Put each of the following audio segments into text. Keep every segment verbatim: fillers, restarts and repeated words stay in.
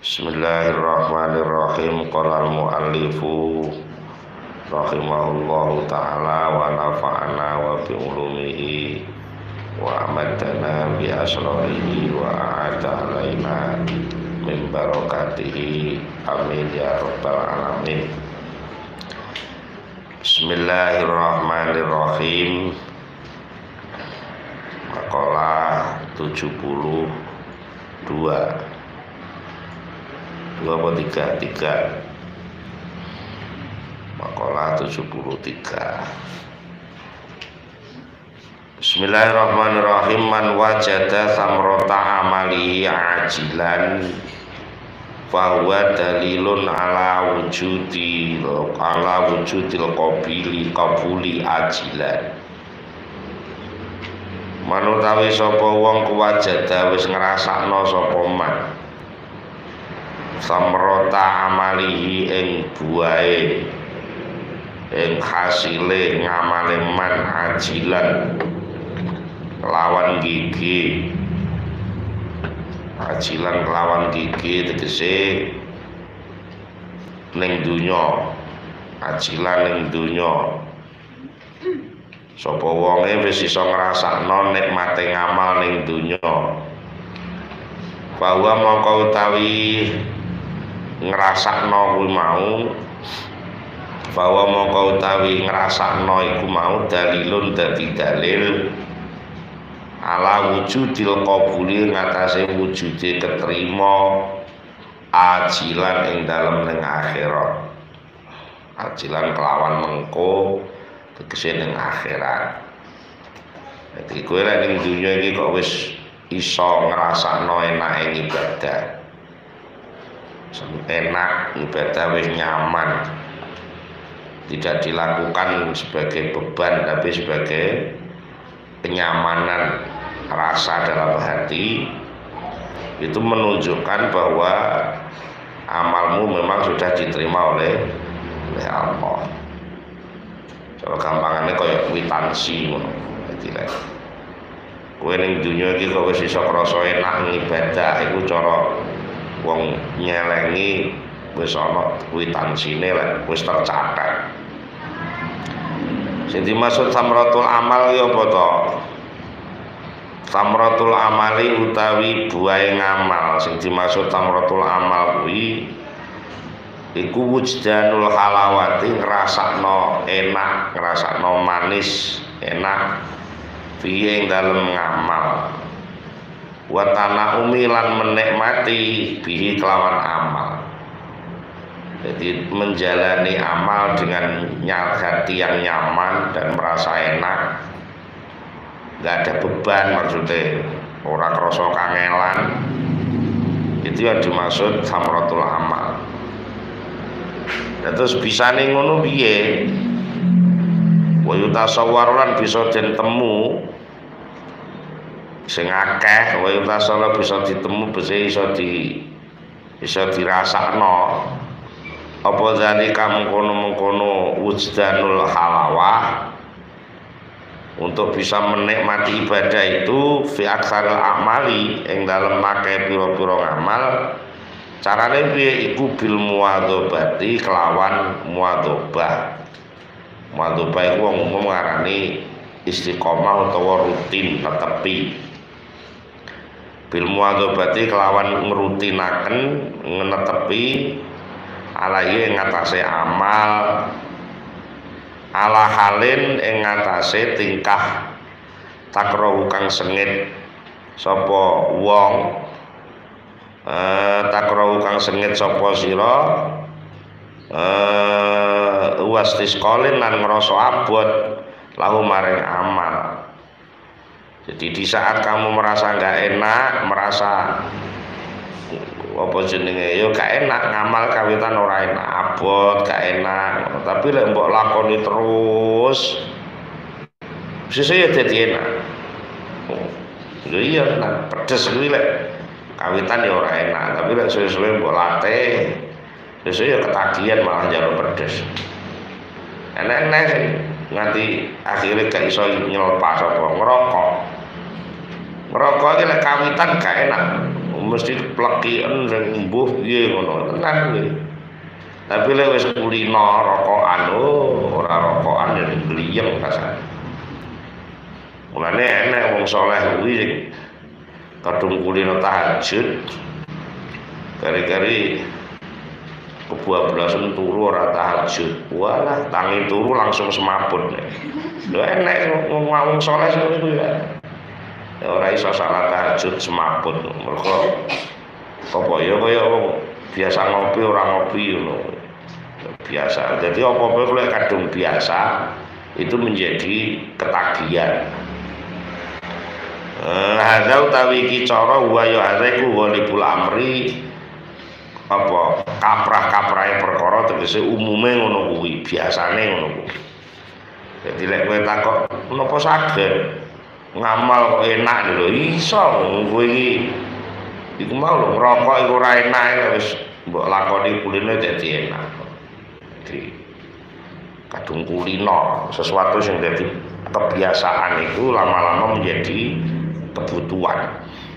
Bismillahirrahmanirrahim. Qala al-muallifu rahimahullahu ta'ala wa nafa'ana wa bi ulumihi wa amadana bi asrarihi wa a'ada alaina min barakatihi amin ya rabbal alamin. Bismillahirrahmanirrahim. Makalah tujuh puluh dua dua apa tiga tiga makalah tujuh puluh tiga. Bismillahirrahmanirrahim. Man wajada samrota amali ajilan fahuwa dalilun ala wujudi ala wujudil qabili qabuli ajilan. Manutawi sapa wong kuwajada wis ngrasakno sapa man samrota amalihi ing buahe ing hasile ngamale man ajilan lawan gigi. Ajilan kelawan gigi tegese ning dunya, ajilan ning dunya. Sapa wonge wis iso ngrasakno nikmate ngamal ning dunya, bahwa mongko utawi ngrasakno kuwi mau, bahwa mongko utawi ngrasakno iku mau dalilun dadi dalil ala wujudil qabuli ngatasé wujude keterima ajilan ing dalem ning akhirat. Ajilan kelawan mengko tegese ning akhirat. Dadi kowe lek ning dunya iki kok wis iso ngrasakno enake ibadah. Enak ibadah wis nyaman. Tidak dilakukan sebagai beban tapi sebagai kenyamanan rasa dalam hati. Itu menunjukkan bahwa amalmu memang sudah diterima oleh oleh Allah. Kalau gampangannya kayak kwitansi ngono. Dadi lek kowe ning dunya iki kok wis iso krasa enak ngibadah iku cara wong nyelengi wis ana kwitansine lek wis tercatat. Sing dimaksud samratul amal ya apa to? Samratul amali utawi buahe ngamal. Sing dimaksud samratul amal kuwi iku wujdanul halawati, ngrasakno enak, ngrasakno manis, enak fiye ing dalem ngamal. Wa tanaumi lan menikmati bihi kelawan amal. Jadi menjalani amal dengan hati yang nyaman dan merasa enak, nggak ada beban, maksudnya orang krasa kangelan. Itu yang dimaksud samratul amal. Dan terus bisa ning ngono piye? Wa yutasawwar lan bisa den temu sing akeh, wa yutasawwar bisa ditemu, bisa iso di bisa dirasakno apa zalika mengkono-mengkono wujdanul halawah. Untuk bisa menikmati ibadah itu fi aksaril amali ing dalem make pira-pira ngamal. Carane piye iku bil muadzabati kelawan muadzabah. Muadzabah iku wong umum ngarani istiqomah utawa rutin netepi. Bil muadzabati kelawan ngrutinaken netepi alaihi ing ngatasé amal, ala halin ing ngatasé tingkah takrahu kang sengit sapa wong, eh takrahu kang sengit sapa sira, eh wastisqalin lan ngrasa abot lahu maring amal. Jadi di saat kamu merasa enggak enak, merasa apa jenenge yo gak enak ngamal kawitan ora enak, abot gak enak, tapi lek mbok lakoni terus sesuk ya dadi enak. Lho iya nak pedes kuwi lek kawitan ya ora enak, tapi lek suwe-suwe mbok latih sesuk ya ketagihan malah njaluk pedes. Enak-enak sing nganti akhirnya gak iso nyelepas apa ngerokok. Ngerokok iki lek kawitan gak enak. mesti plekiken sing mbuh piye ngono tenan kuwi. Tapi lek wis kulino rokokan oh ora rokokan ya gliyeng kasar. Mulane enek wong saleh kuwi sing kadung kulino tahajud kari-kari kebablasan turu ora tahajud. Walah tangi turu langsung semaput. Lho enek wong saleh ngono kuwi ya. Ora iso salat tahajud semaput. Mergo apa ya kaya wong biasa ngopi ora ngopi ngono. Biasa. Jadi apa-apa kalau kadung biasa itu menjadi ketagihan. Hadza utawi iki cara wa ya hadzaiku walibul amri apa kaprah-kaprahe perkara tegese umume ngono kuwi, biasane ngono kuwi. Dadi lek kowe takok menapa saged ngamal kok enak lho iso kowe iki iku mau lho ngrokok iku ora enak wis mbok lakoni kulino dadi enak. Dadi kadung kulino sesuatu yang jadi kebiasaan itu lama-lama menjadi kebutuhan.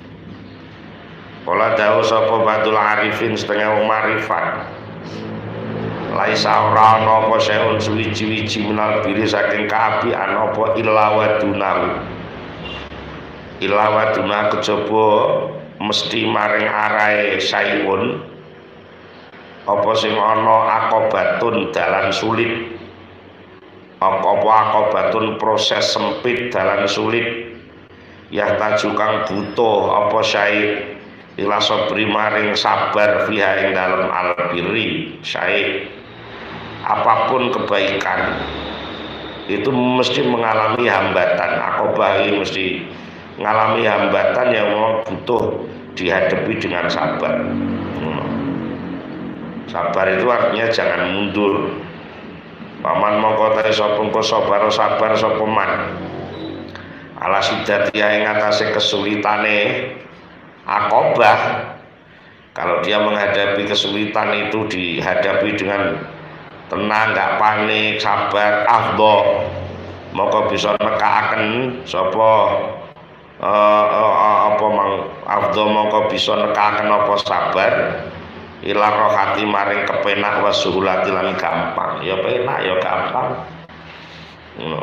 Kala dawuh sapa Badul Arifin setengah wong marifat. Laisa ora ana apa seun suwiji-wiji menal biri saking kaapian apa illa wadunahu. Illa waduna kejaba mesti maring arahe sayun apa sing ana akobatun dalan sulit. Apa-apa akobatun proses sempit dalan sulit. Ya tajukang butuh apa syai ila sabri maring sabar fiha ing dalem albirri syai apapun kebaikan itu mesti mengalami hambatan. Akobah ini mesti mengalami hambatan yang butuh dihadapi dengan sabar. Sabar itu artinya jangan mundur. Paman mongko ta sapa engko sabar sabar sapa man ala sidati ing atase kesulitane akobah. Kalau dia menghadapi kesulitan itu dihadapi dengan tenang, nggak panik, sabar, afdho, maka bisa nekaaken sapa uh, uh, apa mang afdho maka bisa nekaaken apa sabar ilang rohati maring kepenak wasuhulati lan gampang. Ya penak ya gampang. Ngono.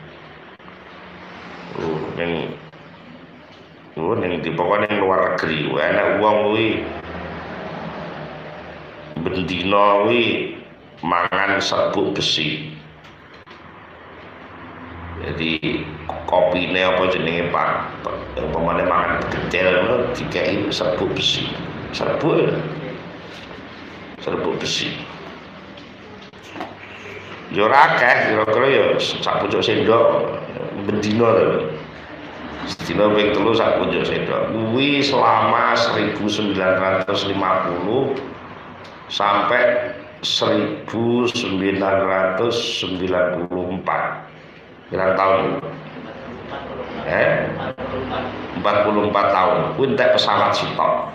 Uh, ning uh, ning di pokoknya ning luar negeri enak wong kuwi bendina kuwi mangan serbuk besi. Jadi kopine apa jenenge Pak umpamane mangan gedel ngono dikeki serbuk besi. Serbuk serbuk besi. Yo ora akeh kira-kira ya sak pucuk sendok bendina lho. Sedina ping telu sak pucuk sendok. Kuwi selama seribu sembilan ratus lima puluh sampai seribu sembilan ratus sembilan puluh empat. Berapa tahun? Eh? empat puluh empat tahun. Kuwi entek pesawat sitok.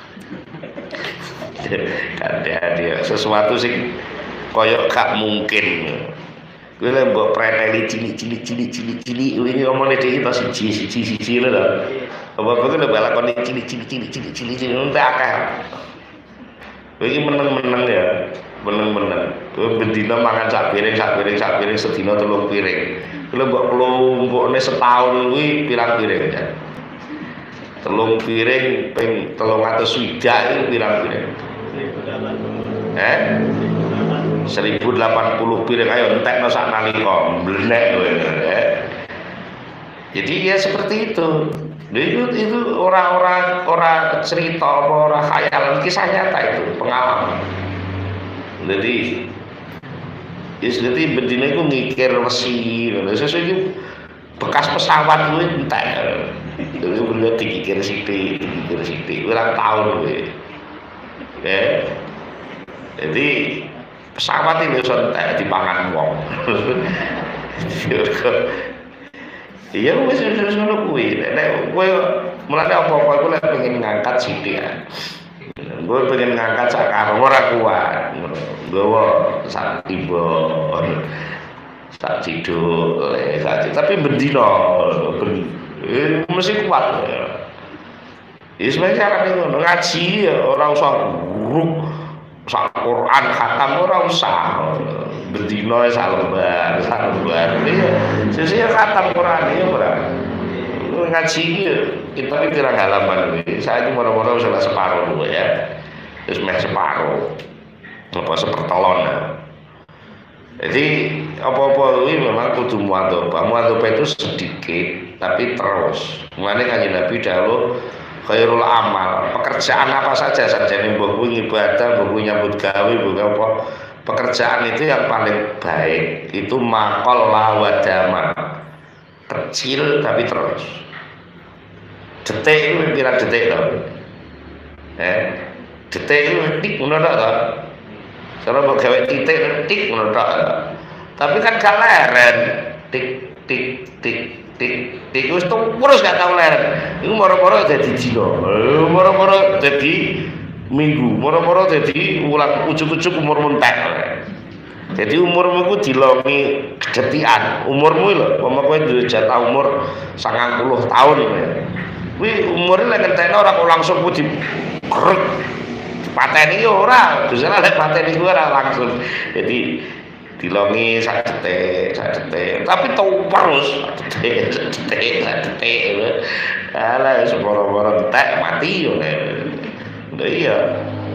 Ada dia sesuatu sing koyok gak mungkin. Kuwi lek mbok preteli cilik-cilik cilik-cilik cilik wingi omone dhewe kita siji siji siji lho. Apa-apa kuwi lek lakoni cilik-cilik cilik-cilik cilik entek akeh. Iki meneng-meneng ya, meneng-meneng. Kuwi bendina mangan sak piring, sak piring, sak piring sedina telung piring. Kuwi mbok kelompokne setahun kuwi pirang piring ya. Telung piring ping telung atus swidak iki pirang piring. Eh? seribu delapan puluh piring ayo entekno sak nalika mblenek kowe ya. Jadi ya seperti itu. Itu itu orang-orang orang cerita orang khayalan kisah nyata itu pengalaman. Jadi ya jadi bendina itu ngikir wesi sesuatu bekas pesawat kuwi entek. Dulu beliau dikikir sithik, dikikir sithik ulang tahun kuwi. Ya. Jadi pesawat ini entek dipangan wong. Iya wis wis ngono kuwi. Nek kowe mulane apa-apa iku lek pengen ngangkat sithik ya. Gue pengen ngangkat sak karo ora kuat. Nggawa sak tiba sak ciduk tapi bendina ben eh, mesti kuat. Ya sebenarnya carane ngono ngaji ya ora usah guruk sak Quran khatam ora usah. Bendina sak lembar, sak lembar. Iya, sesuk ya khatam Quran ya ora. Ngaji ya kita iki pirang halaman iki. Saiki moro-moro wis separuh ya. Wis meh separuh. Apa sepertelon. Jadi apa-apa ini memang kudu muadhabah. Muadhabah itu sedikit tapi terus. Mulane Kanjeng Nabi dawuh khairul amal, pekerjaan apa saja sajane mbok kuwi ibadah, mbok kuwi nyambut gawe, mbok apa. Pekerjaan itu yang paling baik itu maqal lawadama. Kecil tapi terus. Detik itu pira detik to? Eh, detik itu detik ngono to. Cara mbok gawe titik tik ngono tok. Tapi kan gak leren. Tik tik tik tik tik wis terus gak tau leren. Iku moro-moro dadi dina. Moro-moro dadi minggu, moro-moro dadi wulan ujug-ujug umur mentek. Jadi umurmu ku dilongi gedetikan. Umurmu lho, umpama kowe duwe jatah umur sangang puluh tahun. Kuwi umure lek ngentekno ora kok langsung ku digrek pateni ora, bisa lek pateni ora langsung. Jadi dilongi sak detik, sak detik. Tapi tau terus detik, detik, detik. Alah seporo-poro entek mati yo. Iya.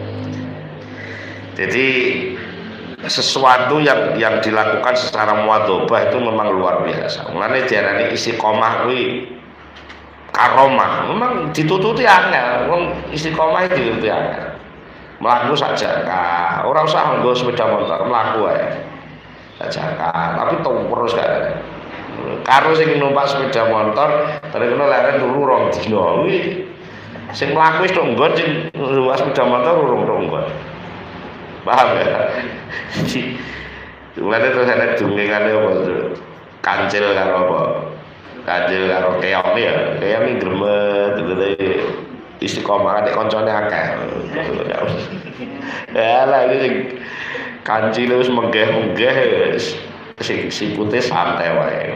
Jadi sesuatu yang yang dilakukan secara muadhabah itu memang luar biasa. Mulane diarani istiqomah kuwi karomah. Memang ditututi angel, wong istiqomah itu ditututi angel. Melaku saja, orang usah nggo sepeda motor, melaku ae. Saja, tapi tau terus kan. Karo sing numpak sepeda motor, terkena leren turu rong dina kuwi. Sing mlaku wis tok nggon, sing numpak sepeda motor urung tok nggon. Paham ya? Jadi mulane terus ana dungengane apa? Kancil karo apa? Kancil karo keong ya. Keong iki gremet gitu. Istiqomah nek koncone akeh. Ya lah iki sing kancile wis menggeh-menggeh sing sikute santai wae.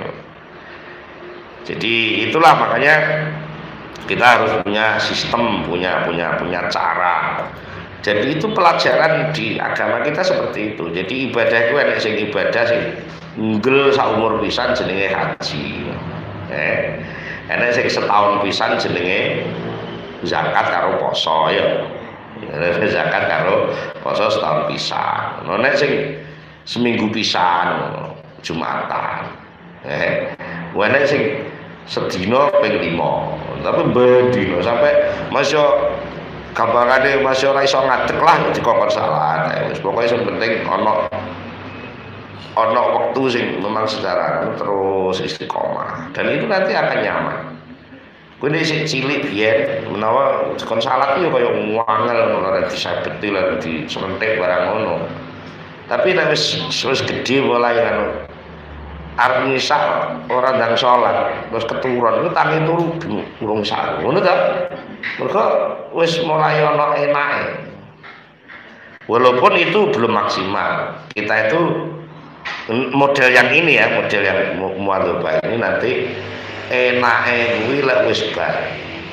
Jadi itulah makanya kita harus punya sistem, punya punya punya cara. Jadi itu pelajaran di agama kita seperti itu. Jadi ibadah itu enek sing ibadah sing nggel saumur pisan jenenge haji. Eh, enek sing setahun pisan jenenge zakat karo poso ya. Zakat karo poso setahun pisan. Nek sing seminggu pisan Jumatan. Eh, nek sing sedina ping lima. Tapi bendina sampai masya gambarane masya ora iso ngadeg lah dikokon salat. Wis pokoke sing penting ana ana waktu sing memang secara terus istiqomah. Dan itu nanti akan nyaman. Kowe nek sik cilik biyen menawa kon salat yo kaya ngangel ngono ora disabeti lan disentek barang ngono. Tapi nek wis wis gedhe mulai kan arep ngisak ora ndang salat terus keturun iku tangi turu urung sak. Ngono ta? Mergo wis mulai ana enake. Walaupun itu belum maksimal. Kita itu model yang ini ya, model yang muadhabah ini nanti enake kuwi lek wis bar.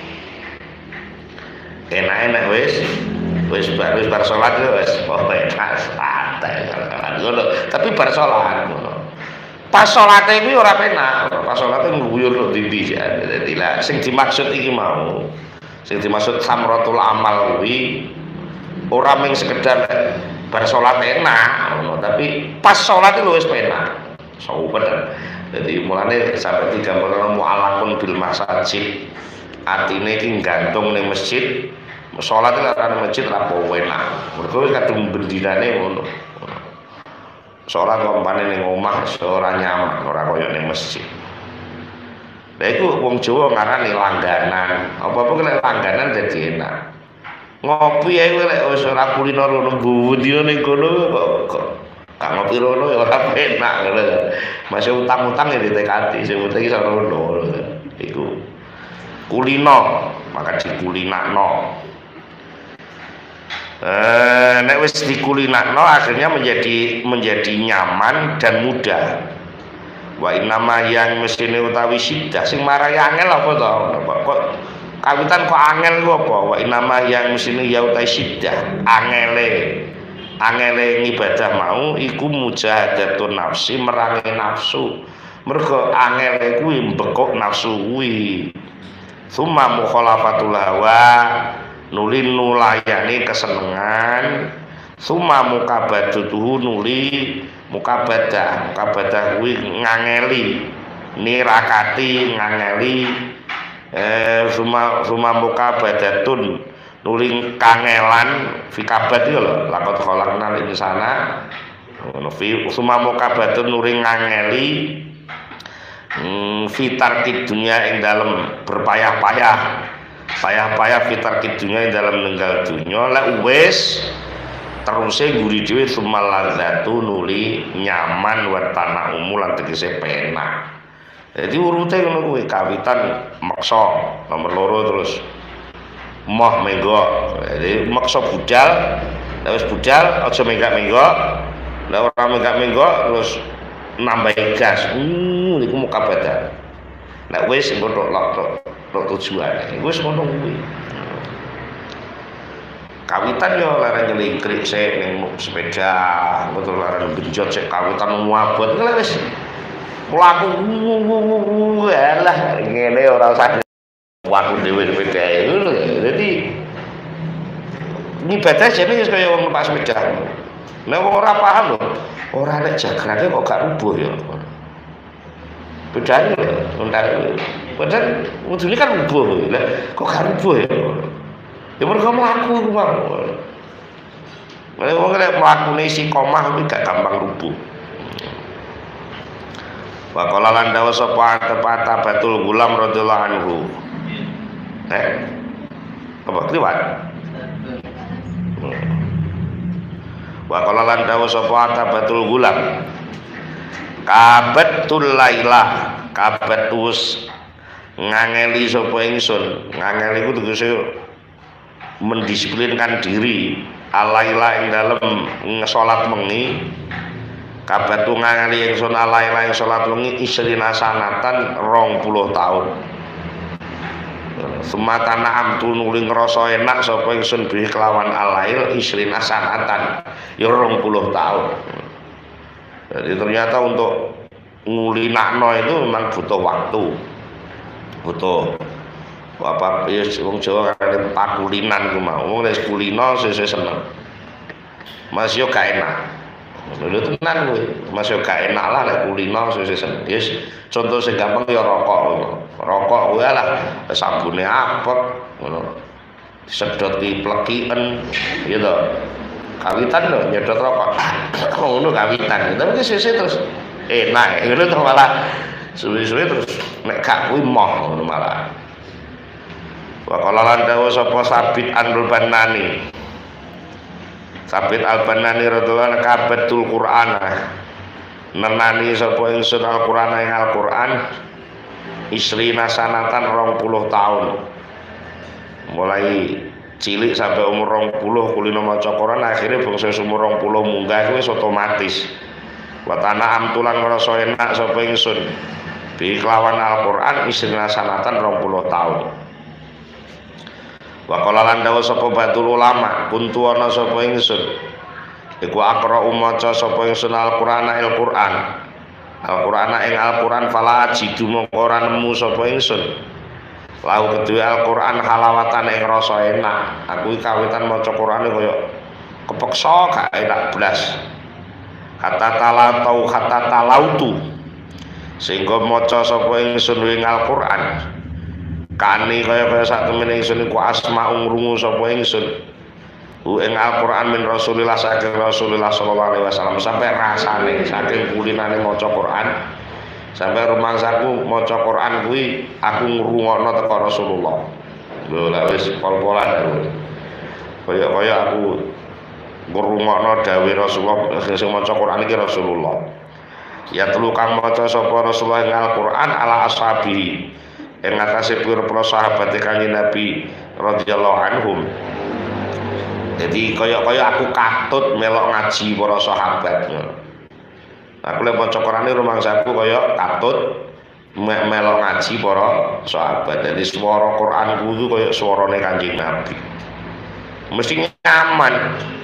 Enake nek wis wis bar wis bar salat wis pokoke santai ngono. Tapi bar salat ngono. Pas salate kuwi ora penak, pas salate nguyur tok ndi ya. Dadi lah sing dimaksud iki mau. Sing dimaksud samratul amal kuwi ora mung sekedar bar salat enak ngono, tapi pas salat itu wis penak. Sauben. Jadi mulane sampai tiga puluh mu'alakun bil masajid. Atine iki gantung ning masjid. Salat lek ora nang masjid ora enak. Mergo kadung bendinane ngono. Salat umpamane ning omah ora nyaman, ora kaya ning masjid. Lha iku wong Jawa ngarani langganan. Apa-apa lek langganan dadi enak. Ngopi ae lek wis ora kulino ngono bundi ning kono kok gak ngopi rono ya ora enak ngono. Masih utang-utang ya ditekati, sing penting iso rono. Iku kulino, maka dikulinakno. Eh, nek wis dikulinakno akhirnya menjadi menjadi nyaman dan mudah. Wa innama yang mesine utawi sidah sing marai angel apa to? Kok kawitan kok angel ku apa? Wa inama yang sini ya utai siddah, angele. Angele ngibadah mau iku mujahadatun nafsi, merangi nafsu. Mergo angele kuwi mbekok nafsu kuwi. Summa mukhalafatul hawa, nuli nulayani kesenengan. Summa mukabadatuhu nuli mukabadah, mukabadah kuwi ngangeli, nirakati ngangeli. Eh summa summa mukabadatun nuli kangelan fikabad iki lho, lakot khalaqnal insana. Ngono fi summa mukabadatun nuli ngangeli. Hmm, fitar dunia yang dalam berpayah-payah, payah-payah fitar dunia yang dalam ninggal dunia lah wes terusnya guri dhewe sumaladzatu nuli nyaman wa tanah umulan tegese penak. Jadi urute ngono kuwi kawitan maksa nomor loro terus moh menggo. Jadi maksa budal, terus budal aja menggak-menggok. Lah ora menggak-menggok terus nambahi gas. Uh, niku mukabadah. Nek wis engko tok tok tujuane. Wis ngono kuwi. Kawitan yo larang nyelingkrik sik ning sepeda, betul larang genjot sik kawitan muabot lha wis. Mlaku alah ngene ora usah waku dhewe sepeda ngono. Dadi ngibadah jane wis kaya wong numpak sepeda. Nek wong ora paham lho, ora nek jagrane kok gak rubuh ya. Bedane lho, padahal mudune kan rubuh. Lah kok gak rubuh ya. Ya mergo mlaku ku mau. Nek wong nek mlakune istiqomah kuwi gak gampang rubuh. Wa qala lan dawa sapa tepata Batul Gulam radhiyallahu anhu. Eh. Apa kliwat? Wa qala lan dawa sapa Batul Gulam. Kabetul lailah, kabetus ngangeli sapa ingsun. Ngangeli ku tegese mendisiplinkan diri alaila ing dalem salat mengi. Kabatu ngangeli ingsun alaila ing salat mengi isrina sanatan rong puluh taun. Sematana amtu nuli ngrasa enak sapa ingsun bi kelawan alail isrina sanatan ya rong puluh taun. Jadi ternyata untuk ngulinakno itu memang butuh waktu, butuh apa ya wong Jawa kan pakulinan ku mau. Wong nek kulino sesuk seneng. Mas yo gak enak. Lho tenan kuwi. Mas yo gak enak lah nek kulino sesuk seneng. Yes, contoh sing gampang ya rokok. Rokok kuwi lah sabune apek ngono. Sedot ki plekiken ya to. Kawitan lho nyedot rokok. Ngono kawitan. Tapi sesuk terus enak. Ngono to malah suwe-suwe terus nek gak kuwi moh ngono malah. Wa qala lan dawu sapa Sabit Al-Banani. Sabit Al-Banani radhiyallahu anhu kabetul Qur'an. Nenani sapa ingsun Al-Qur'an ing Al-Qur'an isrina sanatan rong puluh tahun. Mulai cilik sampai umur rong puluh kulino maca Quran akhirnya bangsa umur rong puluh munggah wis otomatis. Wa tanah amtulan ngrasa enak sapa ingsun bi kelawan Al-Qur'an isrina sanatan rong puluh tahun. Wa qala lan dawu sapa Batul Ulama kuntu ana sapa ingsun iku aqra maca sapa ingsun Al-Qur'an Al-Qur'an Al-Qur'an ing Al-Qur'an fala ajidu mongko ora nemu sapa ingsun lahu kedue Al-Qur'an halawatan ing rasa enak. Aku kawitan maca Qur'ane kaya kepeksa gak enak blas. Kata tala tau kata talautu sehingga maca sapa ingsun ing Al-Qur'an kani kaya-kaya sak temene ingsun iku asma ungrungu sapa ingsun hu ing Al-Qur'an min Rasulillah saking Rasulullah sallallahu alaihi wasallam sampai rasane saking kulinane maca Qur'an sampai rumangsaku maca Qur'an kuwi aku ngrungokno teko Rasulullah. Lho lek wis pol-polan aku kaya-kaya aku ngrungokno dawuh Rasulullah sing maca Qur'an iki Rasulullah. Ya telu kang maca sapa Rasulullah ing Al-Qur'an ala ashabi ing atase pira-pira sahabat Kanjeng Nabi radhiyallahu anhum. Jadi kaya-kaya aku katut melok ngaji para sahabat. Aku lek maca Qur'ane rumangsaku kaya katut melok ngaji para sahabat. Jadi suara Quran kudu kaya suarane Kanjeng Nabi. Mesti nyaman.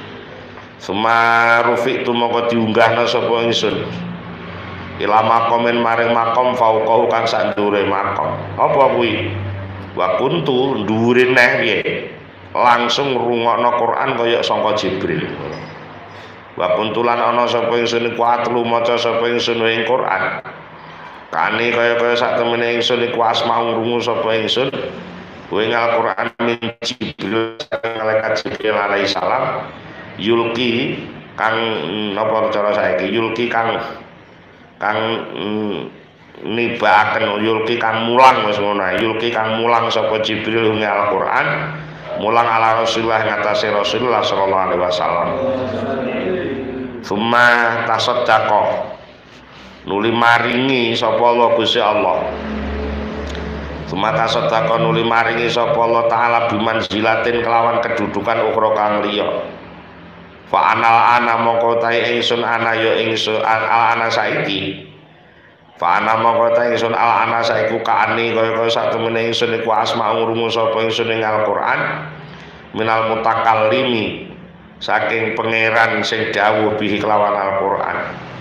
Suma rufi tu mongko diunggahna sapa ingsun. Ila makomen maring makom fauqahu kang sak ndure makom. Apa kuwi? Wa kuntu ndure neh piye? Langsung ngrungokno Quran kaya sangka Jibril. Wa kuntulan ana sapa ingsun iku atlu maca sapa ingsun ing Quran. Kane kaya-kaya sak temene ingsun iku asma ngrungu sapa ingsun ing Al-Qur'an min Jibril malaikat Jibril alaihi salam yulki kang napa cara saiki yulki kang kang mm, nibaken yulki kang mulang wis ngono yulki kang mulang sapa Jibril ing Al-Qur'an mulang ala Rasulullah ngatasi Rasulullah sallallahu alaihi wasallam. Summa tasaddaqa nuli maringi sapa Allah Gusti Allah. Summa tasaddaqa nuli maringi sapa Allah taala bimanzilatin kelawan kedudukan ukhra kang liya. Fa anal ana mongko ta ingsun ana ya ingsun al ana saiki. Fa ana mongko ta ingsun al ana saiku kaani kaya-kaya sak temene ingsun iku asma ngrungu sapa ingsun ing Al-Qur'an minal mutakallimi saking pangeran sing dawuh bihi kelawan Al-Qur'an.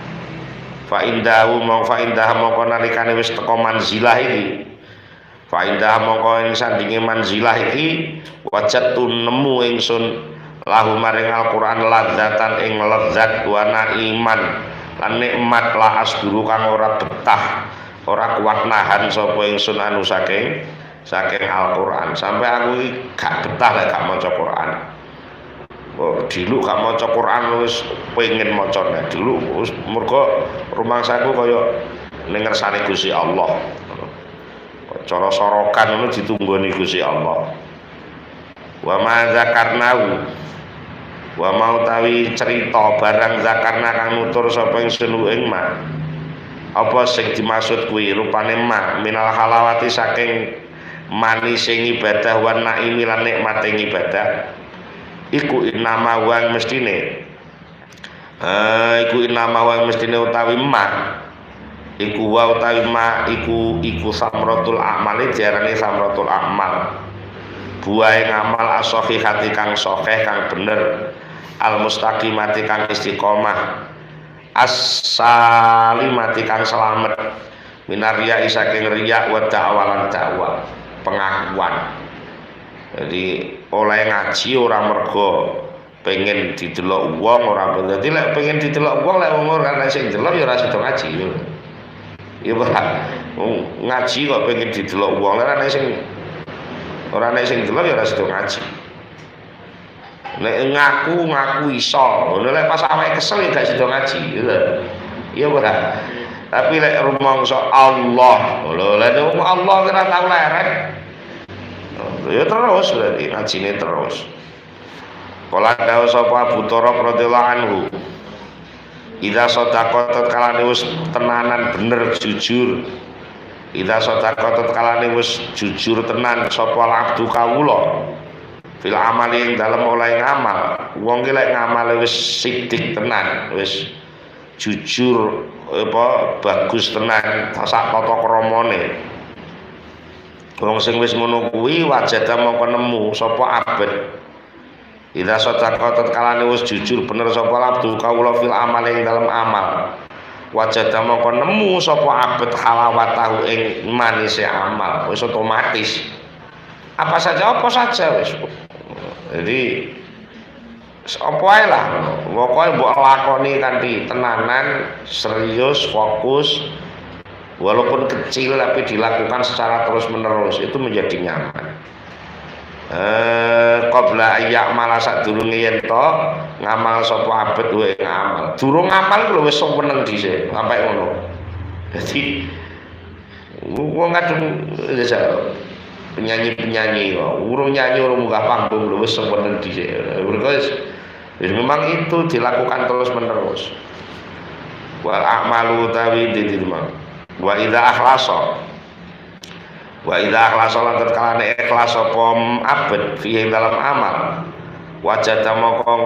Fa indahu mong fa indah mongko nalikane wis teka manzilah iki. Fa indah mongko ing sandinge manzilah iki wajatu nemu ingsun lahu maring Al-Qur'an ladzatan ing lezat wa naiman lan nikmat la asduru kang ora betah ora kuat nahan sapa ingsun anu saking saking Al-Qur'an sampai aku gak betah lek gak maca Qur'an. Oh, dulu gak maca Quran wis pengen macane dulu wis mergo rumangsaku kaya ning ngersane Gusti Allah. Cara sorokan ngono ditunggoni Gusti Allah. Wa ma zakarnahu wa mau tawi cerita barang zakarna kang nutur sapa ingsun ing ma. Apa sing dimaksud kuwi rupane ma minal halawati saking manis sing ibadah wa naimi lan nikmate ibadah. Iku inama wang mestine uh, iku inama wang mestine utawi ma iku wa utawi ma iku iku samratul amal diarani samratul amal buahe ngamal as-shahihati kang sahih kang bener al mustaqimati kang istiqomah as-salimati kang selamat minar riya saking riya wa da'walan dakwah pengakuan. Jadi oleh ngaji ora mergo pengen didelok wong ora bener. Dadi lek pengen didelok wong lek wong ora sing delok ya ora sida ngaji. Ya ora. Ngaji kok pengen didelok wong lek ora sing ora nek sing delok ya ora sida ngaji. Nek ngaku ngaku iso, ngono lek pas awake kesel ya gak sida ngaji. Ya ora. Tapi lek rumangsa Allah, lho lek Allah ora tau leren. Ya terus berarti ngajine terus. Kala dawuh sapa Abu Tharab radhiyallahu anhu. Idza sadaqat kalane wis tenanan bener jujur. Idza sadaqat kalane wis jujur tenan sapa abdu kawula. Fil amali ing dalem oleh ngamal. Wong ki lek ngamale wis sidik tenan, wis jujur apa bagus tenan sak tata kramane. Wong sing wis ngono kuwi wajada mongko nemu sapa abet. Idza sadaqat kalane wis jujur bener sapa abdu kawula fil amal ing dalem amal. Wajada mongko nemu sapa abet halawatahu ing manise amal, wis otomatis. Apa saja apa saja wis. Jadi apa ae lah. Pokoke mbok lakoni kanthi tenanan, serius, fokus. Walaupun kecil tapi dilakukan secara terus menerus itu menjadi nyaman. Eh, qabla ayyak malah sadurunge yen to ngamal sapa abet wae ngamal. Durung ngamal lho wis seneng dhisik sampai ngono. Jadi wong kadung penyanyi-penyanyi urung nyanyi urung munggah panggung lho wis seneng dhisik. Wis memang itu dilakukan terus menerus. Wal a'malu tawi didirma. Wa idza akhlasa wa idza akhlasa lan kalane ikhlas apa abet fi dalam amal wajada mokong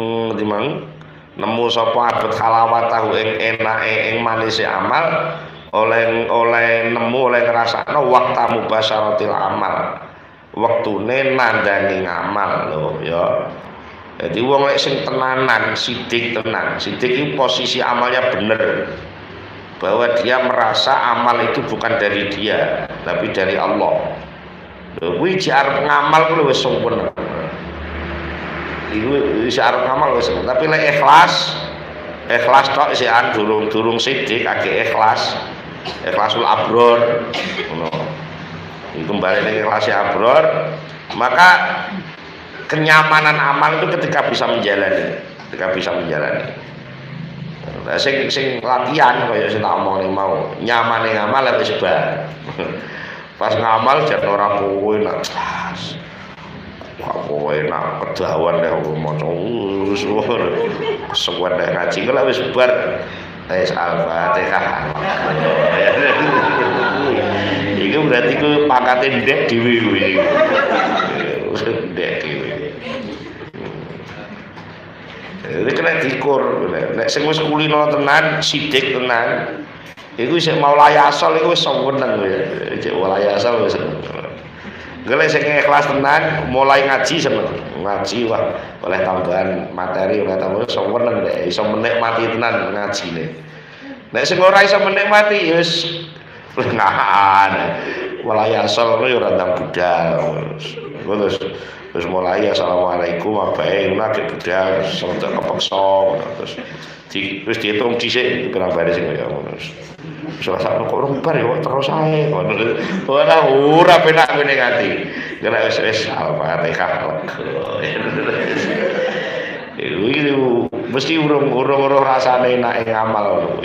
dimang nemu sapa abet halawatahu ing enake ing manise amal oleh oleh nemu oleh ngrasakno waqta mubasyaratil amal, wektune nandani ngamal lho ya. Jadi wong lek sing tenanan, sidik tenan, sidik itu posisi amalnya bener, bahwa dia merasa amal itu bukan dari dia tapi dari Allah. Lho kuwi arep ngamal kuwi wis sempurna. Iku wis arep ngamal wis, tapi lek ikhlas, ikhlas tok sian durung-durung sidik agek ikhlas. Ikhlasul abror ngono. Iku kembali ning ikhlas abror, maka kenyamanan amal itu ketika bisa menjalani, ketika bisa menjalani. Nah, sing sing latihan kaya sing tak omongin mau, nyamane ngamal wis bar. Pas ngamal jan ora kowe nak. Kok kowe nak kedawan nek maca wis kesuwen nek ngaji kok wis bar. Wis Al-Fatihah. Iku berarti ku pangkate ndek dhewe kuwi. Ndek dhewe. Ini kena dikur, nek sing wis kulino tenan, sidik tenan, iku isih mau layasol iku wis seneng ya. Cek layasol wis seneng. Gele sing ikhlas tenan, mulai ngaji seneng. Ngaji wah, oleh tambahan materi, oleh tambahan seneng nek iso menikmati tenan ngajine. Nek sing ora iso menikmati ya wis lengahan. Layasol yo ora ndang budal. Terus terus mulai assalamualaikum abae ngono agek budal sampe kepeksa terus di terus dihitung dhisik pirang baris sing kaya ngono. Suasana kok urung bar ya terus ae ngono. Ora ora penak ngene ati. Kena wis wis Al-Fatihah iku mesti urung-urung rasane enak ngamal ngono kuwi.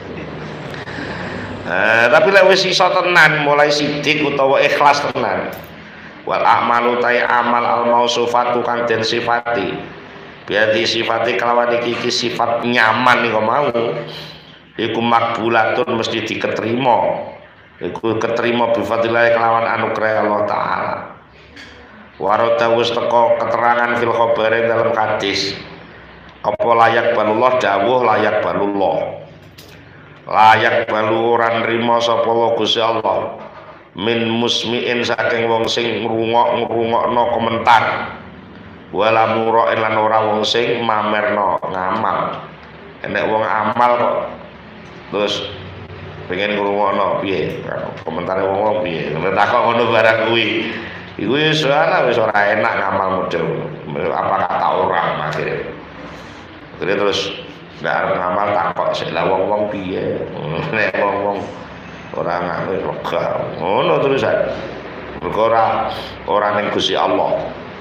Nah, tapi lek wis iso tenan mulai sidik utawa ikhlas tenan. Wal a'malu tai amal al mausufatu kang den sifati biati sifati kelawan iki iki sifat nyaman iku mau iku makbulatun mesti diketerima, iku keterima bi fadillah kelawan anugerah Allah taala. Warata wis teko keterangan fil khabari dalam hadis apa layak balullah dawuh layak balullah layak balu ora nrimo sapa Gusti Allah min musmiin saking wong sing ngrungok-ngrungokno komentar wala murain lan ora wong sing mamerno ngamal. Enek wong amal kok terus pengen ngrungokno piye komentare wong-wong piye nek takok ngono barang kuwi iku wis ora wis ora enak ngamal model apa kata orang akhirnya. Terus ndak arep ngamal takok sik la wong-wong piye nek wong-wong ora ngene lega ngono terusan mergo ora ora ning Gusti Allah.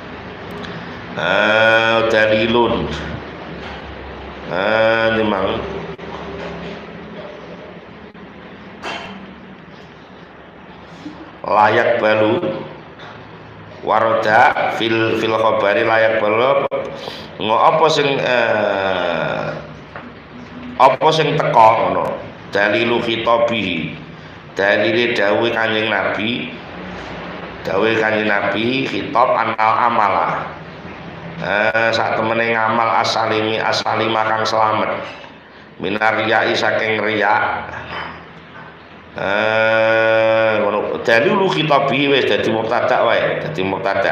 Eh dalilun eh memang layak balu waroda fil fil khabari layak balu ngo apa sing eh, apa sing teko ngono dalilu khitabi dalile dawuh Kanjeng Nabi dawuh Kanjeng Nabi khitab anal amala eh sak temene ngamal asalimi asalima kang selamat minar riyai saking riya eh ngono dalilu khitabi wis dadi mubtada wae dadi mubtada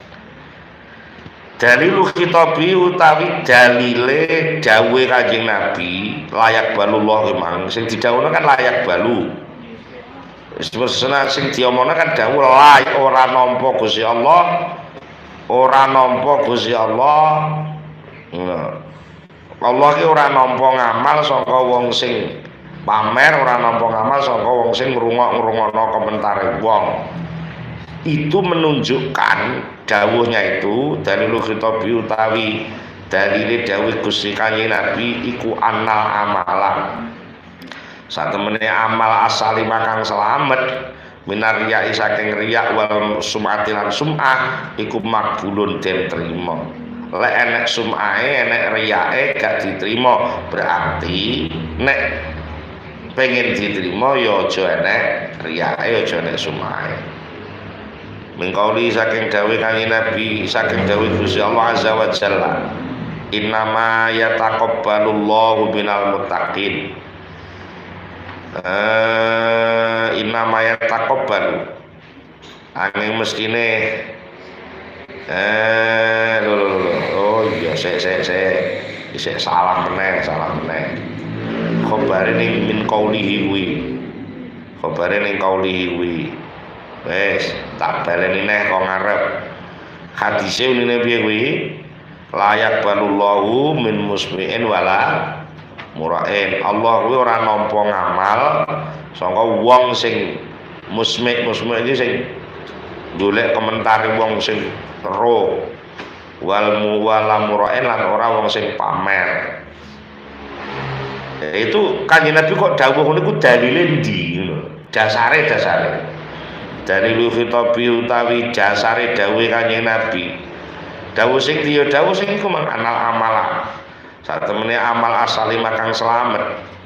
dalilu khitabi utawi dalile dawuh Kanjeng Nabi layak balullah memang sing didhawuhna kan layak balu. Sebenarnya sing diomongna kan dawuh layak ora nampa Gusti Allah, ora nampa Gusti Allah. Nah, Allah ki ora nampa ngamal saka wong sing pamer, ora nampa ngamal saka wong sing ngrungok-ngrungokno komentare wong. Itu menunjukkan dawuhnya itu dalilul khitabi utawi dalile dawuh Gusti Kanjeng Nabi iku annal amala satemene amal asali makang selamat minar riya saking riya wal sum'ati lan sum'ah iku makbulun den trima. Lek enek sum'ae enek riyae gak diterima berarti nek pengen diterima ya aja enek riyae aja enek sum'ae. Mengkauli saking dawuh Kanjeng Nabi saking dawuh Gusti Allah azza wa jalla innama yataqabbalullahu minal muttaqin. eh inna mayat takobal angin mestine eh lho lho lho oh iya sik sik sik isih salah meneh salah meneh khabare ning min qaulihi kuwi khabare ning qaulihi kuwi wis tak baleni neh kok ngarep hadise ngene piye kuwi layak balullahu min musmi'in wala murain. Allah kuwi ora nampa ngamal saka wong sing musmi' musmi' iki sing golek komentari wong sing ro wal muwala murain lan ora wong sing pamer. Ya, itu Kanjeng Nabi kok dawuh ngono iku dalile ndi ngono. Dasare dasare. Dari lu khitabi utawi dasare dawuhe Kanjeng Nabi. Dawuh sing dia dawuh sing iku mang anal amala. Saat temene amal asali makang selamat.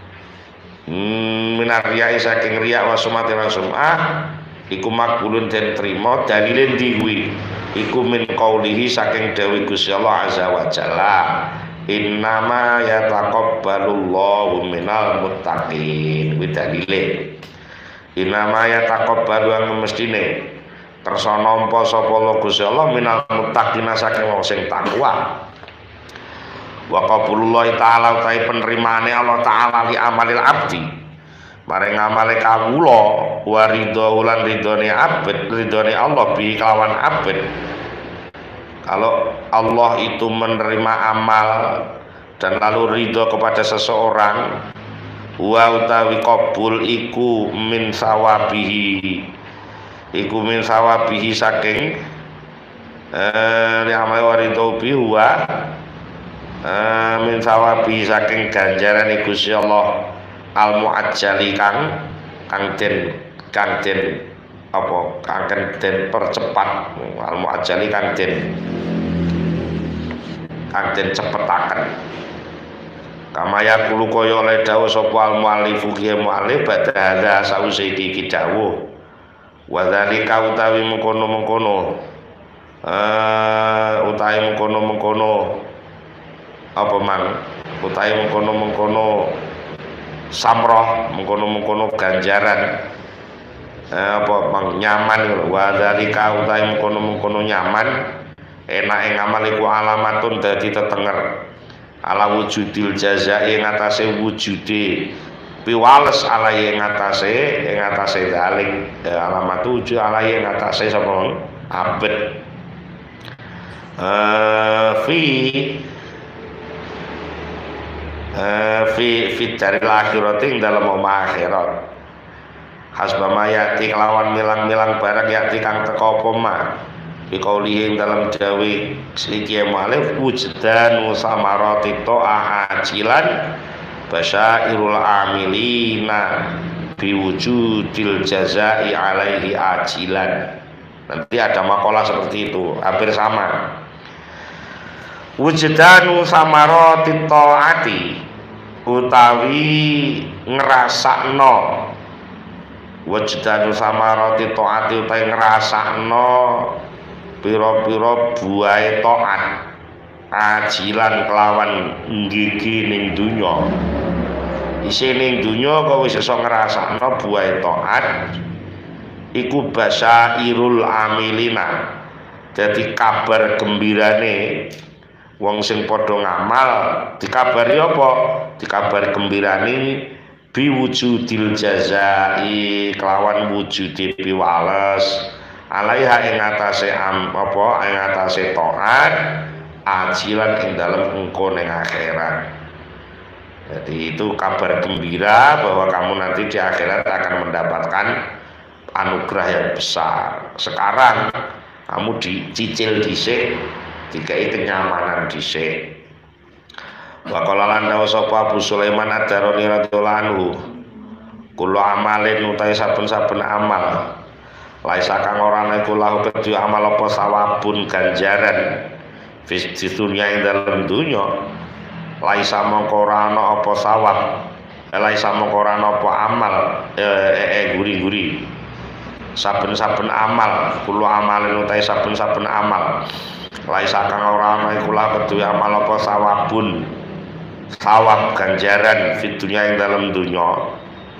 Hmm, minar riya saking riya wa sumati lan sum'ah iku makbulun den trima dalile ndi kuwi. Iku min qaulihi saking dawuh Gusti Allah azza wa jalla. Innama yataqabbalullahu minal muttaqin. Kuwi dalile. Innama yataqabbalu ang mestine kersa nampa sapa Gusti Allah minal muttaqin saking wong sing takwa. Wa qabulullah taala utai penerimaane Allah taala li amalil abdi maring amale kawula wa ridho lan ridhone abd ridhone Allah bi kelawan abd. Kalau Allah itu menerima amal dan lalu ridho kepada seseorang wa utawi qabul iku min sawabihi iku min sawabihi saking eh li amal wa ridho bi wa Uh, min sawabi saking ganjaran Gusti Allah al muajjali kang kang den kang den apa kang den percepat al muajjali kang den kang den cepetaken kamaya kulo kaya oleh dawuh sapa al muallifu ki muallif badha sause iki dawuh wa dzalika utawi mengkono-mengkono uh, utawi mengkono-mengkono apa mang utahe mengkono-mengkono samroh mengkono-mengkono ganjaran eh, apa mang nyaman wa dzalika utahe mengkono-mengkono nyaman enak ing amal iku alamatun dadi tetenger ala wujudil jazai ing atase wujude piwales ala ing atase ing atase dalik eh, alamat wujud ala ing atase sapa abet eh fi Uh, fi fi daril akhirati dalam omah akhirat hasbama yati kelawan milang-milang barang yati kang teka apa ma fi qaulihi dalam dawe iki mualif wujdan samarati ta'ah ajilan basyairul amilina biwujudil jazai alaihi ajilan. Nanti ada makalah seperti itu hampir sama. Wujdanu samarati taati utawi ngrasakno wujdanu samarati taati utawi ngrasakno pira-pira buahe taat ajilan kelawan nggigi ning donya isih ning donya kok wis iso ngrasakno buahe taat iku basairul amilina dadi kabar gembirane wong sing padha ngamal dikabari apa? Dikabari gembirani biwujudil jazai kelawan wujude piwales alaiha ing atase apa ing atase taat ajilan ing dalem engko ning akhirat. Jadi itu kabar gembira bahwa kamu nanti di akhirat akan mendapatkan anugerah yang besar. Sekarang kamu dicicil dhisik dikai kenyamanan dhisik. Wa qala lan dawu sapa Abu Sulaiman Ad-Darani radhiyallahu anhu kulo amalin utahe saben-saben amal laisa kang ora ana iku lahu kedhi amal apa sawabun ganjaran fis dunya ing dalem dunya laisa mongko ora ana apa sawab laisa mongko ora ana apa amal eh eh guri-guri saben-saben amal kulo amalin utahe saben-saben amal laisa kang ora ana iku la kedue amal apa sawabun sawab ganjaran fit dunya ing dalam dunya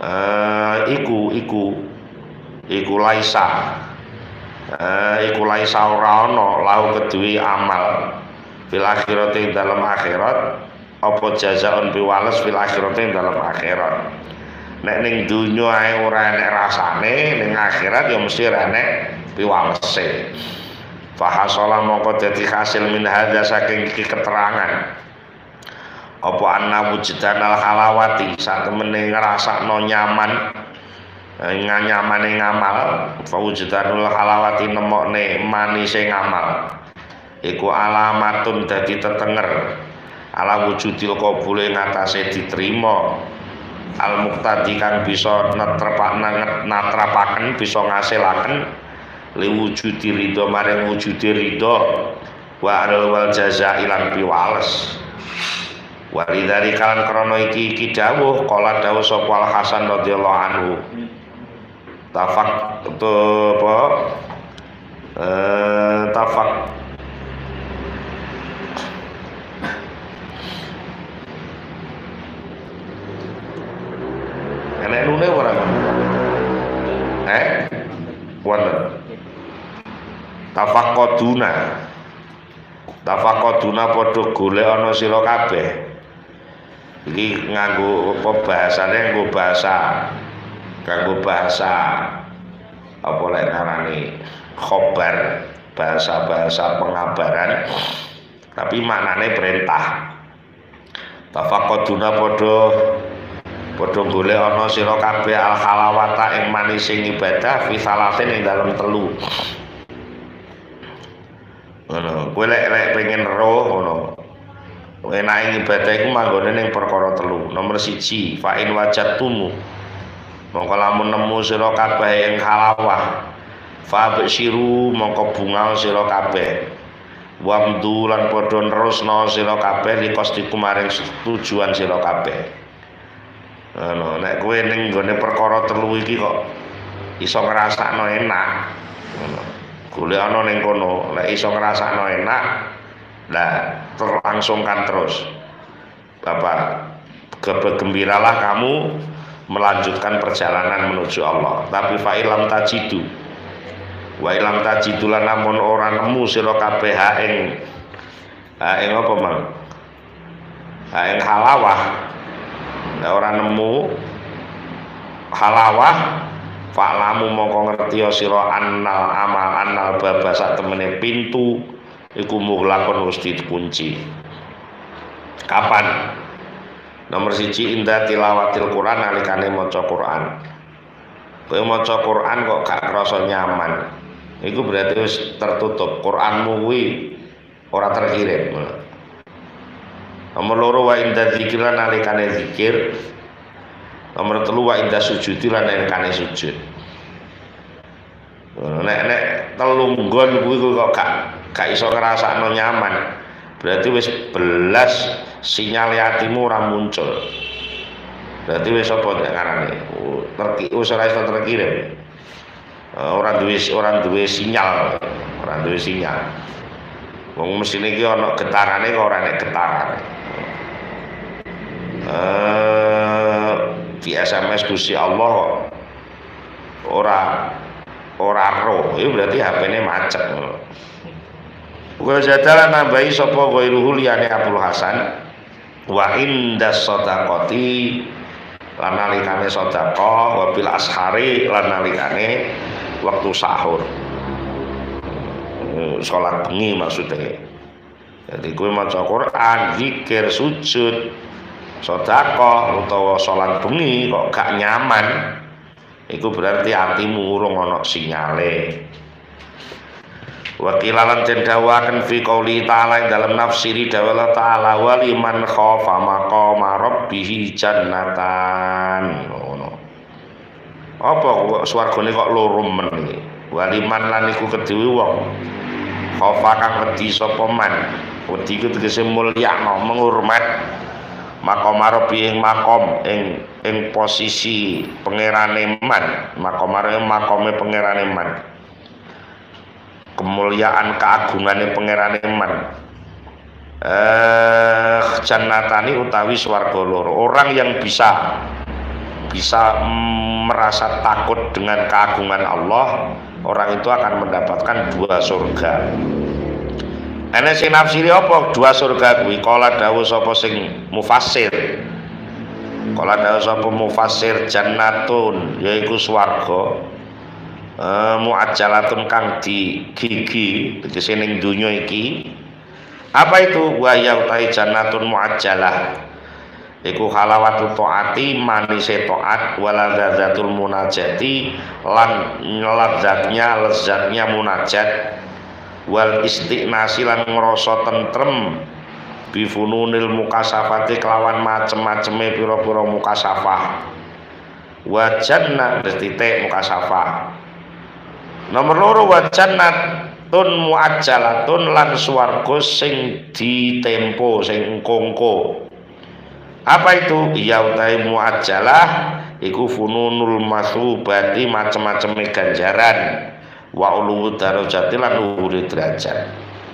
eh, iku iku iku laisa eh, iku laisa ora ana lahu kedue amal fil akhirat ing dalam akhirat apa jazaun piwales fil akhirat ing dalam akhirat. Nek ning dunya ae ora enek rasane, ning akhirat ya mesti enek piwalese. Fahasola mongko dadi hasil min hadza saking iki keterangan apa anna wujdanal halawati sak temene ngrasakno nyaman nganyamane ngamal fa wujdanul halawati nemokne manise ngamal iku alamatun dadi tetenger ala wujudil qabule ngatasé diterima al muqtadi kang bisa natrapaken bisa ngasilaken liwujudi ridho maring wujudi ridho wa alal wal jaza ilang piwales walidari kalan krono iki iki dawuh kala dawuh sapa Al Hasan radhiyallahu anhu tafak to apa eh tafak enek nune ora eh wonten tafaqaduna tafaqaduna padha golek ana sira kabeh iki nganggo apa bahasane nganggo bahasa nganggo bahasa apa lek ngarani khobar bahasa-bahasa pengabaran tapi maknane perintah tafaqaduna padha padha golek ana sira kabeh al halawata ing manising ibadah fi salatin ing dalem telu. Ngono, kowe lek lek pengen roh ngono. Enake ibadah iku manggone ning perkara telu. Nomor siji, fa in wajadtumu. Mongko lamun nemu sira kabeh ing halawah, fa basyiru mongko bunga sira kabeh. Wamdu lan padha nerusno sira kabeh likostiku maring tujuan sira kabeh. Ngono, nek kowe ning nggone perkara telu iki kok iso ngrasakno enak. Ngono. Golek ana ning kono, nek iso ngrasakno enak, lah terlangsungkan terus. Bapak, gembiralah kamu melanjutkan perjalanan menuju Allah. Tapi fa ilam tajidu. Wa ilam tajidu lan namun ora nemu sira kabeh ha ing ha ing apa, Mang? Ha ing halawah. Nek ora nemu halawah fa'lamu mongko ngerti sira annal amal annal baba sak temene pintu iku mughlaqun wis dikunci. Kapan? Nomor siji inda tilawatil Quran nalikane maca Quran. Kowe maca Quran kok gak krasa nyaman. Iku berarti wis tertutup. Quranmu kuwi ora terkirim. Nomor loro wa inda dzikra nalikane zikir. Nomor telu wa inda sujudi lan nalikane sujud. Nek nek telu nggon kuwi kok gak gak iso ngrasakno nyaman. Berarti wis belas sinyal hatimu ora muncul. Berarti wis apa nek ngarane? Terki wis ora iso terkirim. Ora duwe ora duwe sinyal, ora duwe sinyal. Wong mesin iki ana getarane kok ora nek getarane. Eh di S M S Gusti Allah ora ora roh, itu berarti H P-ne macet. Wa jadalan nambahi sapa ghairuhu liyane Abdul Hasan wa indas shadaqati lan nalikane sedekah wa bil ashari lan nalikane waktu sahur. Salat bengi maksudnya. Jadi kowe maca Quran, zikir, sujud, sedekah utawa salat bengi kok gak nyaman. Iku berarti hatimu urung ana sinyale. Wakilalan den dawaken fi qouli ta'ala dalam nafsiri dawala ta'ala wa liman khafa maqama rabbih jannatan. Ngono. Apa swargane kok loro men iki? Wa liman lan iku kedue wong khafa kang wedi sapa man. Wedi iku tegese mulyakno, menghormat maqama rabbih ing makom ing ing posisi pangerane man, makomare makome pangerane man. Kemuliaan keagungane pangerane man. Eh jannatani utawi swarga loro. Orang yang bisa bisa mm, merasa takut dengan keagungan Allah, orang itu akan mendapatkan dua surga. Ana sing nafsiri apa dua surga kuwi? Kala dawuh sapa sing mufassir. Kala dawuh sapa mufassir jannatun yaiku swarga. Uh, muajjalatun kang di gigi tegese ning donya iki. Apa itu? Wa ya utai jannatun muajjalah iku halawatu taati manise taat waladzatul munajati lan lezatnya lezatnya munajat wal istiqnasi lan ngrasa tentrem bifununil mukasafati kelawan macem-maceme pira-pira mukasafah wa jannah titik mukasafah. Nomor loro wa jannatun muajjalatun lan swarga sing ditempo sing engko-engko. Apa itu? Ya utai muajjalah iku fununul masubati macam-macam ganjaran wa ulu darajati lan dhuwure derajat.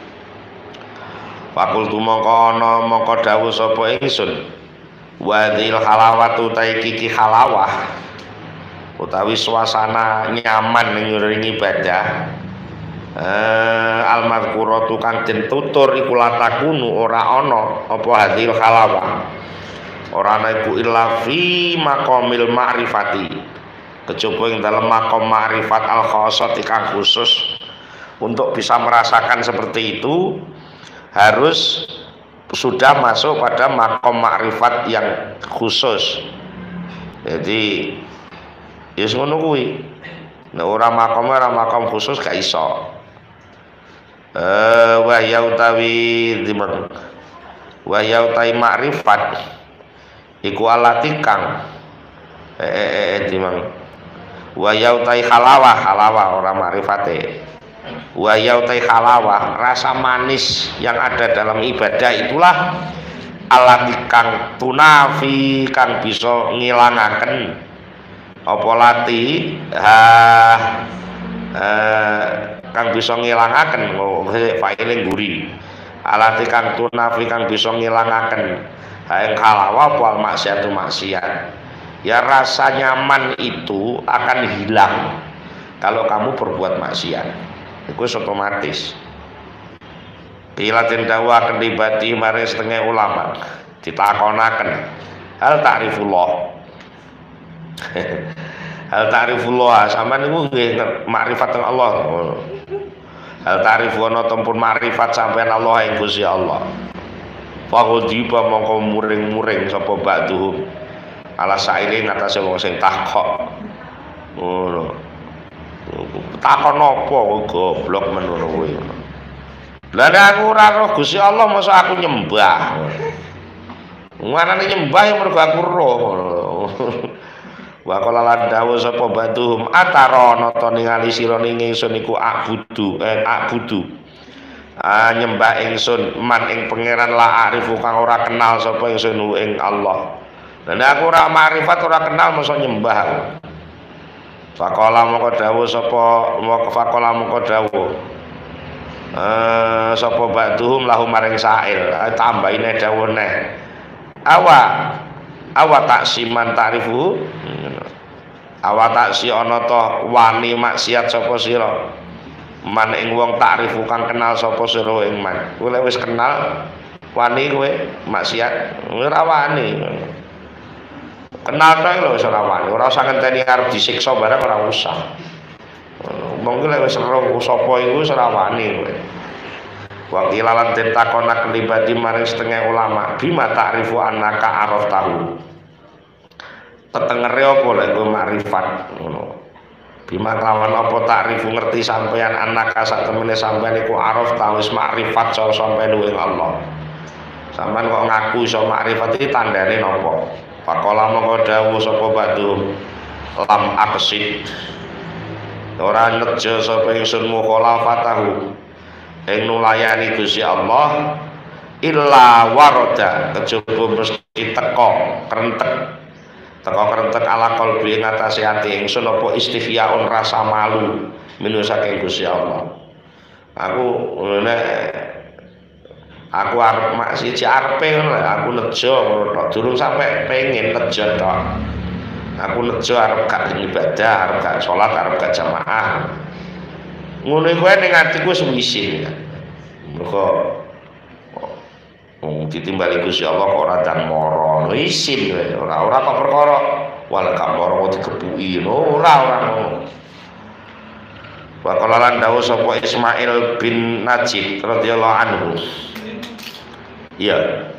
Fakultu mongko ana mongko dawuh sapa ingsun wa dzil halawatu ta iki halawah utawi suasana nyaman ning ibadah. Eh, al-madhkuratu kang den tutur iku latakunu ora ana apa hadil halawah. Ora ana iku illa fi maqamil ma'rifati. Kejaba ing dalem maqam ma'rifat al-khassati kang khusus. Untuk bisa merasakan seperti itu harus sudah masuk pada maqam ma'rifat yang khusus. Jadi ya ngono kuwi. Nek ora makom ora makom khusus gak iso. Eh wa ya utawi dimeng. Wa ya utawi makrifat iku alatikang eh eh eh dimeng. Wa ya utawi halawah, halawah ora makrifate. Wa ya utawi halawah, rasa manis yang ada dalam ibadah itulah alatikang tunafi kang bisa ngilangaken apa lati ha eh, kang bisa ngilangaken faile nguri alati kang tunafi kang bisa ngilangaken ha ing halawah wal maksiatu maksiat. Ya rasa nyaman itu akan hilang kalau kamu berbuat maksiat. Itu otomatis. Dilatin dawa akan dibati maring setengah ulama ditakonaken hal ta'rifullah. Hal ta'rifullah sama niku nggih makrifat Allah. Hal ta'rifu ana tempun makrifat sampean Allah ing Gusti Allah. Faqdiba mongko muring-muring sapa ba'duhum ala saile ngatasé wong sing takok. Ngono. Takon apa goblok men ngono kuwi. Lah aku ora roh Gusti Allah mosok aku nyembah. Ngarane nyembah ya mergo aku roh. Wa qala lan dawuh sapa batuhum atarono to ningali sira ning ingsun iku abudu eh abudu ah nyembah ingsun man ing pangeran la arifu kang ora kenal sapa ingsun ing Allah. Lan aku ora makrifat ora kenal mosok nyembah. Faqala moko dawuh sapa moko faqala moko dawuh eh sapa batuhum lahu maring sa'il tambahine dawuh neh awa awa taksiman ta'rifu awa taksi ana ta wani maksiat sapa sira man ing wong ta'rifu kang kenal sapa sira ing man kowe wis kenal wani kowe maksiat ora wani kenal tok lho wis ora wani ora usah ngenteni arep disiksa barang ora usah monggo lek wis ero sapa iku wis ora wani kowe. Waktu lalan den takona kelibati maring setengah ulama bima ta'rifu annaka araf tahu tetengere apa lek kowe makrifat ngono bima lawan apa ta'rifu ngerti sampean annaka sak temene sampean iku araf tahu wis makrifat so sampean ing Allah sampean kok ngaku iso makrifat iki tandane napa faqala mongko dawuh sapa batu lam aqsid ora nejo sapa ingsun mukhalafatahu ing nulayani Gusti Allah illa warada kejaba mesti teko krentek teko krentek ala qalbi ngatasi ati ingsun apa istifyaun rasa malu minu saking Gusti Allah. Aku nek aku arep maksi arepe ngono aku nejo ngono tok durung sampe pengen nejo tok aku nejo arep gak ibadah, arep gak salat, arep gak jamaah. Ngono kuwi ning atiku wis wisin. Mergo wong ditimbali Gusti Allah kok ora ndang moro, isin wae. Ora ora kok perkara wala gak moro kok digepuki ora ora ngono. Wa qala lan dawuh sapa Ismail bin Najib radhiyallahu anhu. Iya.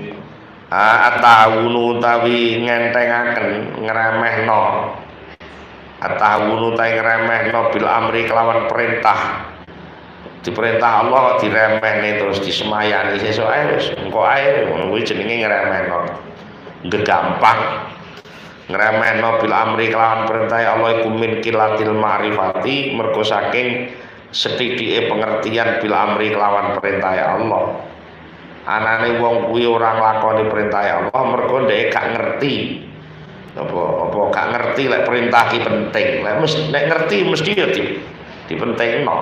Atawunu utawi ngentengaken ngremehno atawunu utawi ngremehno bil amri kelawan perintah diperintah Allah kok diremehne terus disemayani sesuk ae wis engko ae ngono kuwi jenenge ngremehno gegampang ngremehno bil amri kelawan perintah Allah iku min kilatil ma'rifati mergo saking sethithike pengertian bil amri kelawan perintah Allah. Anane wong kuwi ora nglakoni perintah Allah mergo dhek gak ngerti apa apa gak ngerti lek perintah ki penting lek mesti nek ngerti mesti ya di dipentingno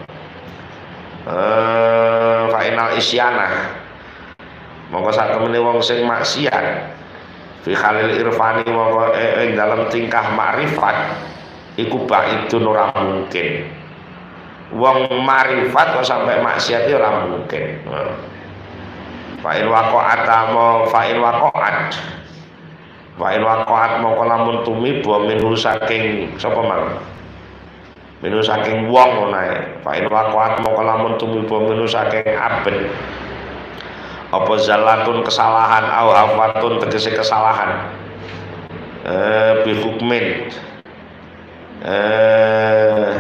eh final isyana monggo sak temene wong sing maksiat fi khalil irfani monggo ing dalam tingkah makrifat iku baidun ora mungkin wong makrifat kok sampai maksiat ora mungkin. Fa'in waqa'at mo fa'in waqa'at fa'in waqa'at mongko lamun tumiba minhu saking sapa mang minhu saking wong ngono ae fa'in waqa'at mongko lamun tumiba minhu saking abet apa zalatun kesalahan au hafatun tegese kesalahan eh bi hukmin eh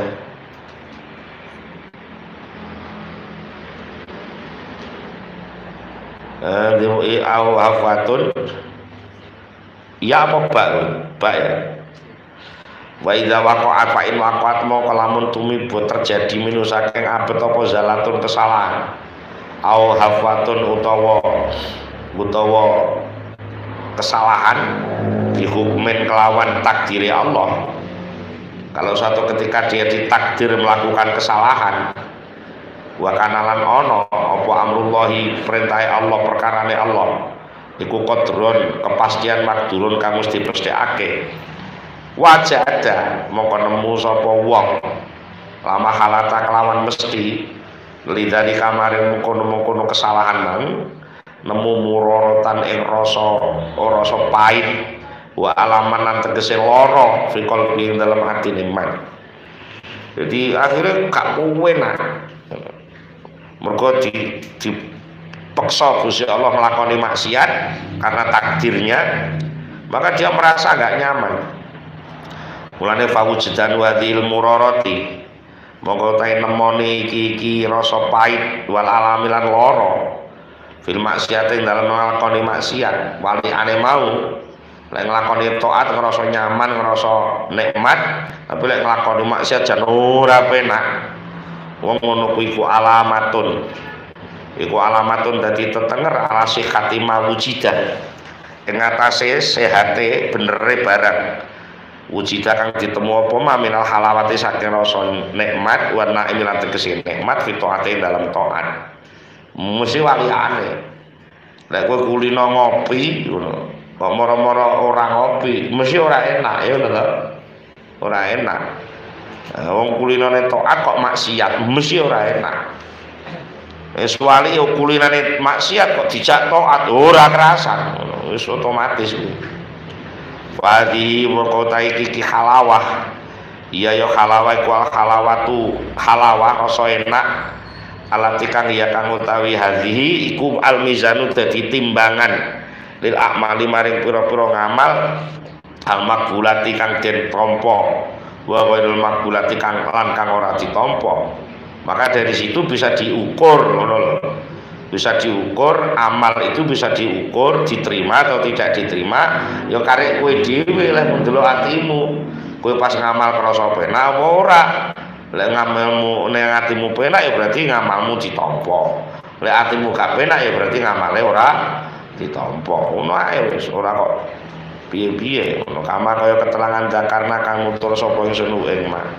eh au hafatun ya apa bak bak ya wa idza waqa'at fa in waqa'at mau kalamun tumiba terjadi minu saking abet apa zalatun kesalahan au hafatun utawa utawa kesalahan dihukmin kelawan takdiri Allah. Kalau suatu ketika dia ditakdir melakukan kesalahan wa kanalan ono apa amrullahi perintah Allah perkarane Allah iku qadron kepastian makdurun kang mesti pesthekake wajah ada mongko nemu sapa wong lama halata kelawan mesti lidani kamarin mengkono-mengkono kesalahan nang nemu murorotan ing rasa rasa pahit wa alaman lan tegese lara fi qalbi dalam atine man. Jadi akhirnya gak enak mergo di dipaksa Gusti Allah melakoni maksiat karena takdirnya, maka dia merasa gak nyaman. Mulane fawujudan wadhil murarati monggo tae nemoni iki iki rasa pahit wal alamilan lara fil maksiat ing dalem nglakoni maksiat wali ane mau lek nglakoni taat ngrasa nyaman ngrasa nikmat tapi lek nglakoni maksiat jan ora penak. Wong ngono kuwi iku alamatun iku alamatun dadi tetenger ala sihhati mawujidah ing atase sehate benere barang wujidah kang ditemu apa maminal halawati saking rasa nikmat wa naim lan tegese nikmat fi taate dalam taat mesti waliane lek kowe kulino ngopi ngono kok moro-moro ora ngopi mesti ora enak ya lho ora enak. Wong kulinane taat kok maksiat mesti ora enak. Wis wali yo kulinane maksiat kok dijak taat ora kerasan ngono wis otomatis kuwi. Fadi mengkota iki halawah. Iya yo halawah iku halawatu halawah rasa enak alati kang ya kang utawi hadhihi iku al mizanu dadi timbangan lil a'mali maring pira-pira ngamal al maqbulati kang den tampa wa ghairul maqbulati kang lan kang ora ditampa. Maka dari situ bisa diukur ngono lho. Bisa diukur amal itu bisa diukur diterima atau tidak diterima ya karek kowe dhewe lek ndelok atimu. Kowe pas ngamal krasa penak apa ora? Lek ngamalmu ning atimu penak ya berarti ngamalmu ditampa. Lek atimu gak penak ya berarti ngamale ora ditampa. Ngono ae wis ora kok piye-piye ngono kamar kaya keterangan Zakarna kang nutur sapa ingsun ing mah.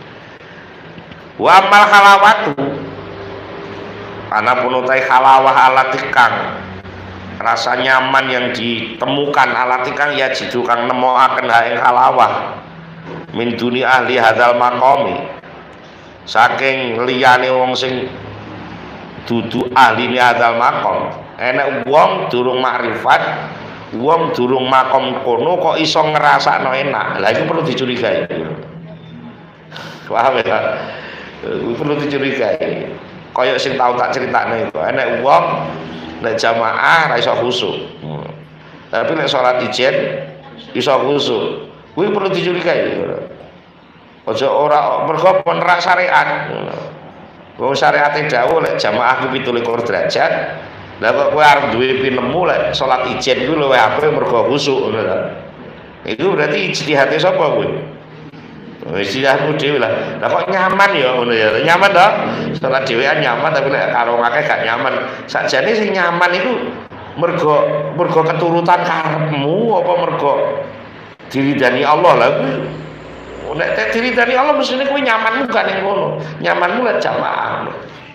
Wa amal halawatu ana punutai halawah alati kang rasa nyaman yang ditemukan alati kang ya jidu kang nemokaken ha ing halawah min duni ahli hadzal maqami saking liyane wong sing dudu ahli hadzal maqam. Enek wong durung makrifat, wong durung makom kono kok iso ngrasakno enak. Lah iku perlu dicurigai. Paham ya? Perlu dicurigai. Kaya sing tau tak critakne iku. Enek wong nek jamaah ra iso khusuk. Hmm. Tapi nek salat ijen iso khusuk. Kuwi perlu dicurigai. Aja ora mergo penerak syariat. Wong syariate dawuh lek jamaah ku pitu likur derajat. Lah kok kowe arep duwe pinemu lek salat ijen iku luwih apik mergo khusuk ngono ta. Iku berarti ijtihate sapa kowe? Wis ijtihadmu dhewe lah. Lah kok nyaman ya ngono ya. Nyaman to? Salat dhewean nyaman tapi lek karo akeh gak nyaman. Sakjane sing nyaman iku mergo mergo keturutan karepmu apa mergo diridani Allah lah kuwi. Nek tak diridani Allah mestine kowe nyamanmu gak ning kono. Nyamanmu lek jamaah.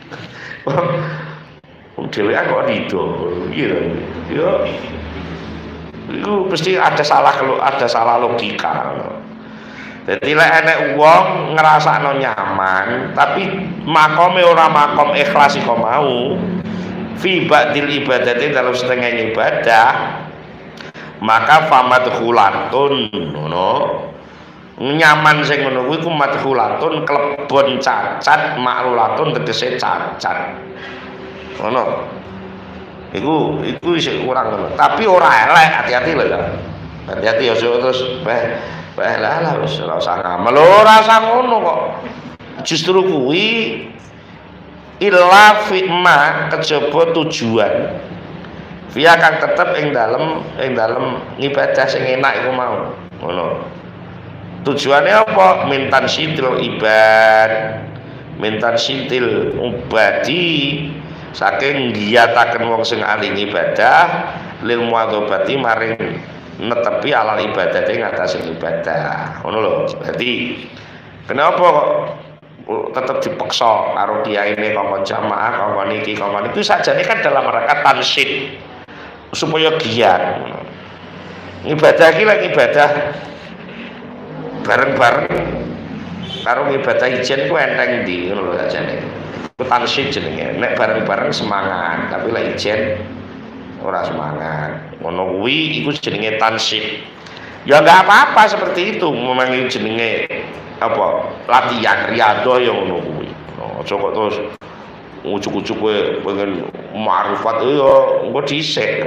Dhewean kok rido gitu. Yo itu pasti ada salah ada salah logika. Jadi lek enek wong ngrasakno nyaman tapi makome ora makom ikhlas kok mau fi ba'dil ibadati dalam setengah ibadah maka famadkhulatun ngono nyaman sing ngono kuwi ku madkhulatun klebon cacat maklulatun tegese cacat. Ngono. Iku iku isih kurang ngono. Tapi ora elek, hati-hati lho ya. Hati-hati ya terus beh beh lah lah wis ora usah ngamal. Ora usah ngono kok. Justru kuwi illa fitma kejaba tujuan. Via kang tetep ing dalem ing dalem ngibadah sing enak iku mau. Ngono. Tujuannya apa? Mintan sitil ibad. Mintan sitil ubadi. Saking ngiyataken wong sing ahli ibadah lil muadzabati maring netepi alal ibadah ing atase ibadah. Ngono lho. Berarti kenapa kok tetap dipaksa karo kiyaine kongkon jamaah kongkon iki kongkon itu sajane kan dalam rangka tansyid supaya giat. Ibadah iki lek ibadah bareng-bareng karo ibadah ijen ku enteng ndi ngono lho sajane. Tansyid jenenge nek bareng-bareng semangat tapi lek ijen ora semangat ngono kuwi iku jenenge tansyid ya enggak apa-apa seperti itu memang itu jenenge apa latihan riyadhah ya ngono kuwi aja kok terus ujuk-ujuk kowe pengen ma'rifat ya engko dhisik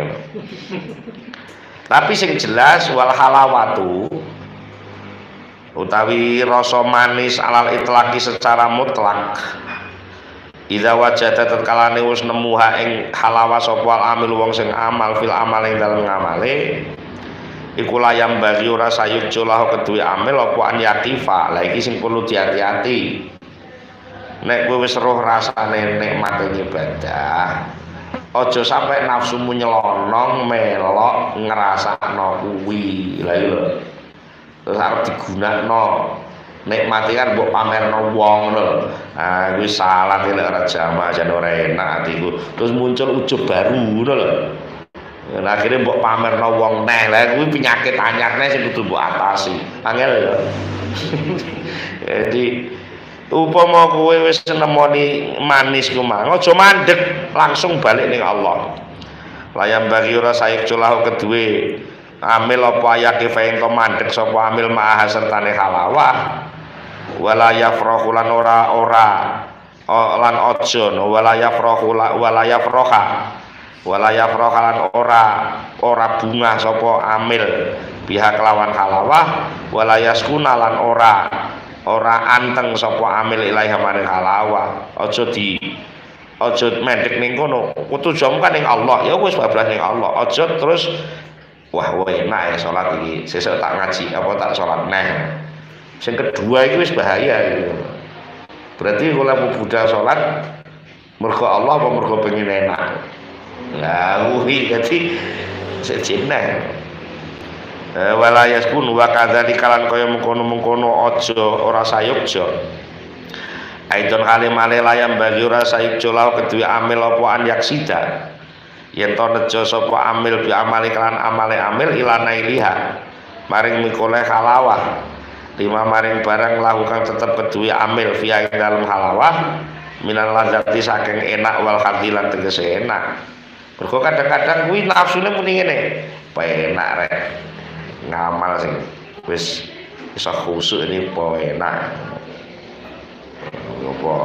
tapi sing jelas wal halawatu utawi rasa manis alal itlaqi secara mutlak idza wajada tatkalane wis nemu ha ing halawa sapa amil wong sing amal fil amal ing dalem ngamale iku layam bagi ora sayuk jolah keduwe amil apa an yakifa. Lah iki sing perlu diati-ati nek kowe wis roh rasane nikmat ibadah aja sampai nafsumu nyelonong melok ngrasakno kuwi. Lah iya lho terus arep digunakno nikmati kan mbok pamerno wong lho. Ah kuwi salah lek ora jamaah jan ora enak atiku. Terus muncul ujub baru ngono lho. Nah, akhirnya mbok pamerno wong neh. Lah kuwi penyakit anyarne sing kudu mbok atasi. Angel lho. Jadi upama kowe wis nemoni manis ku mang, aja mandeg langsung balik ning Allah. Layam bagi ora sayek culahu keduwe amil apa ayake faing to mandeg sapa amil ma'ah sertane halawah. Wala yafrahu lan ora ora lan aja wala yafrahu wala yafraha wala yafraha lan ora ora bunga sapa amil pihak lawan halawah wala yaskuna lan ora ora anteng sapa amil ilaiha maring halawah. Aja di aja mendek ning kono tujuanmu kan ning Allah ya wis bablas ning Allah. Aja terus wah enak ya salat iki sesuk tak ngaji apa tak salat neh. Yang kedua itu wis bahaya gitu. Berarti kalau mau budal sholat mergo Allah apa mergo pengen enak. Lah kuwi dadi sejene. Eh wala yaskun wa kadzalika lan kaya mengkono-mengkono aja ora sayukja. Aidon kalimale layam bagi ora sayukja law kedue amil apa an yaksida. yen to nejo sapa amil bi amali kelan amale amil ilana iliha maring mikole halawah lima maring barang lakukan tetep kedue amil via ing dalem halawah minal ladzati saking enak wal khadilan tegese enak. Mergo kadang-kadang kuwi nafsune muni ngene penak rek ngamal sing wis iso khusuk ini penak apa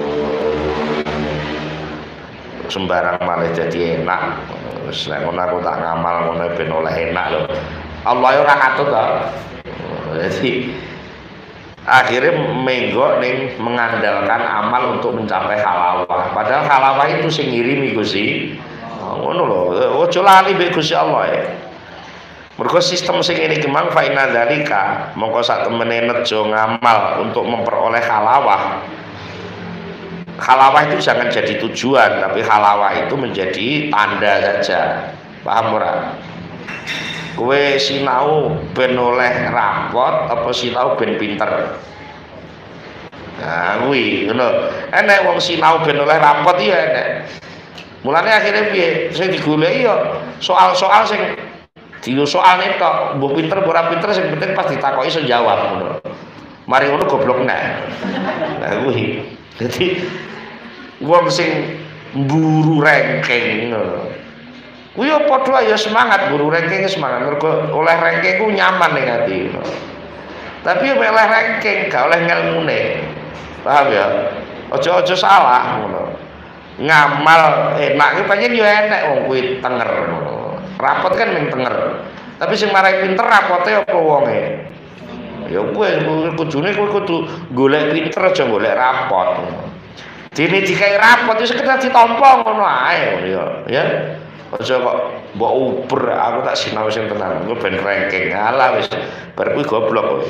sembarang malah jadi enak. Wis nek ngono aku tak ngamal ngono ben oleh enak lho. Allah ya ora katut to. Jadi akhirnya menggok ning mengandalkan amal untuk mencapai halawah. Padahal halawah itu sing ngirimi Gusti. Ngono lho, ojo lali mbek Gusti Allah ya. Mergo sistem sing ini kemang fa inna dzalika mongko sak temene nejo ngamal untuk memperoleh halawah. Halawah itu jangan jadi tujuan, tapi halawah itu menjadi tanda saja. Paham ora? Kowe sinau ben oleh rapot apa sinau ben pinter? Nah, kuwi ngono. Enek wong sinau ben oleh rapot iya enek. Mulane akhirnya piye? Sing digoleki ya soal-soal sing diyo soalne tok, mbok pinter ora pinter sing penting pas ditakoki iso jawab ngono. Mari ngono goblok nek. Nah kuwi. Dadi wong sing mburu ranking ngono. Kuwi ya padha ya semangat mburu ranking semangat mergo oleh ranking ku nyaman ning ati. Tapi oleh ranking gak oleh ngelmune. Paham ya? Aja-aja salah ngono. Ngamal enak ki pancen yo enek wong kuwi tenger ngono. Rapot kan ning tenger. Tapi sing marai pinter rapote apa wonge? Ya kowe kudune kowe kudu golek pinter aja golek rapot. Dene dikai rapot wis sekedar ditampa ngono ae ya. Ya. Aja kok mbok uber aku tak sinau sing tenan. Engko ben ranking. Alah wis bar kuwi goblok kowe.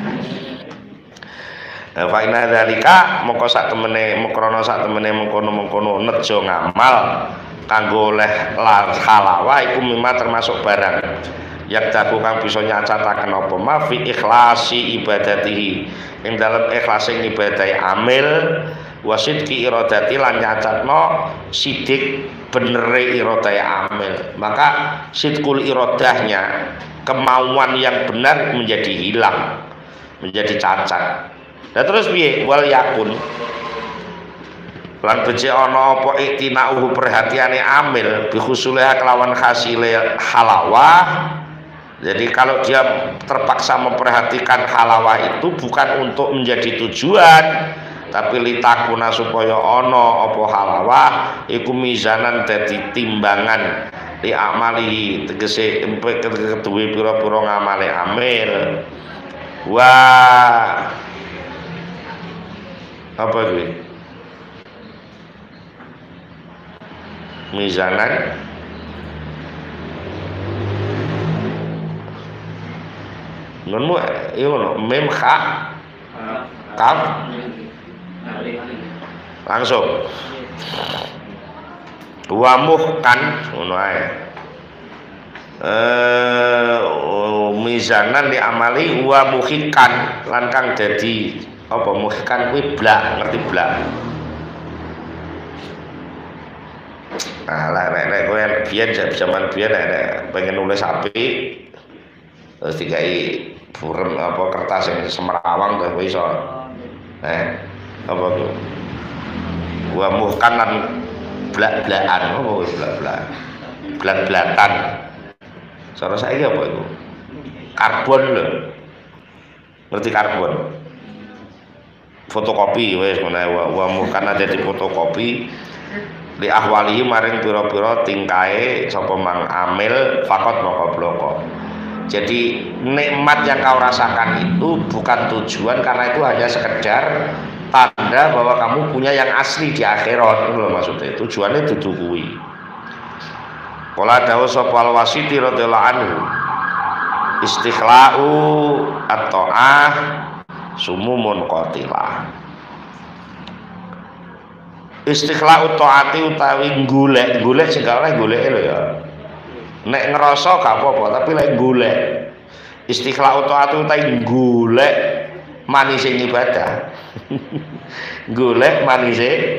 Fa inna dzalika moko sak temene mokrono sak temene mengkono-mengkono nejo ngamal kanggo oleh halawah iku mimma termasuk barang yak daku kang bisa nyacataken apa ma fi ikhlasi ibadatihi ing dalem ikhlase ibadahe amil wasidki iradati lan nyacatno sidik benere iradahe amil. Maka sidkul iradahnya kemauan yang benar menjadi hilang, menjadi cacat. Nah terus piye wal yakun lan becik ana apa iktinauhu perhatiane amil bi khusuliha kelawan hasile halawah. Jadi kalau dia terpaksa memperhatikan halawah itu bukan untuk menjadi tujuan, tapi litakuna supaya ana apa halawah iku mizanan dadi timbangan li amali tegese empek keduwe pira-pira ngamale amil. Wah apa kuwi? Mizanan nunmu iya ngono mem kha kaf langsung wa muhkan ngono ae eh mizanan li amali wa muhikan lan kang dadi apa muhikan kuwi blak ngerti blak. Nah, lah nek nek kowe biyen zaman biyen nek pengen nulis apik terus dikai burem apa kertas yang semerawang kowe iso. Eh, apa ku? Wa muhkan lan blak-blakan apa wis blak-blak. Blak-blakan. Cara saiki apa iku? Karbon lho. Ngerti karbon? Fotokopi wis ngono wa muhkan ada di fotokopi li ahwali maring pira-pira tingkae sapa mang amil fakot moko bloko. Jadi nikmat yang kau rasakan itu bukan tujuan, karena itu hanya sekedar tanda bahwa kamu punya yang asli di akhirat. Itu loh maksudnya. Tujuannya dudu kuwi. Qala dawu sapa al-Wasiti radhiyallahu anhu istikhla'u at-ta'ah sumumun qatilah. Istikhla'u ta'ati utawi golek, golek sing gak oleh goleke lho ya. Nek ngerasa gak apa-apa, tapi lek golek. Istikhla'u ta'ati utawi golek manise ibadah. Golek manise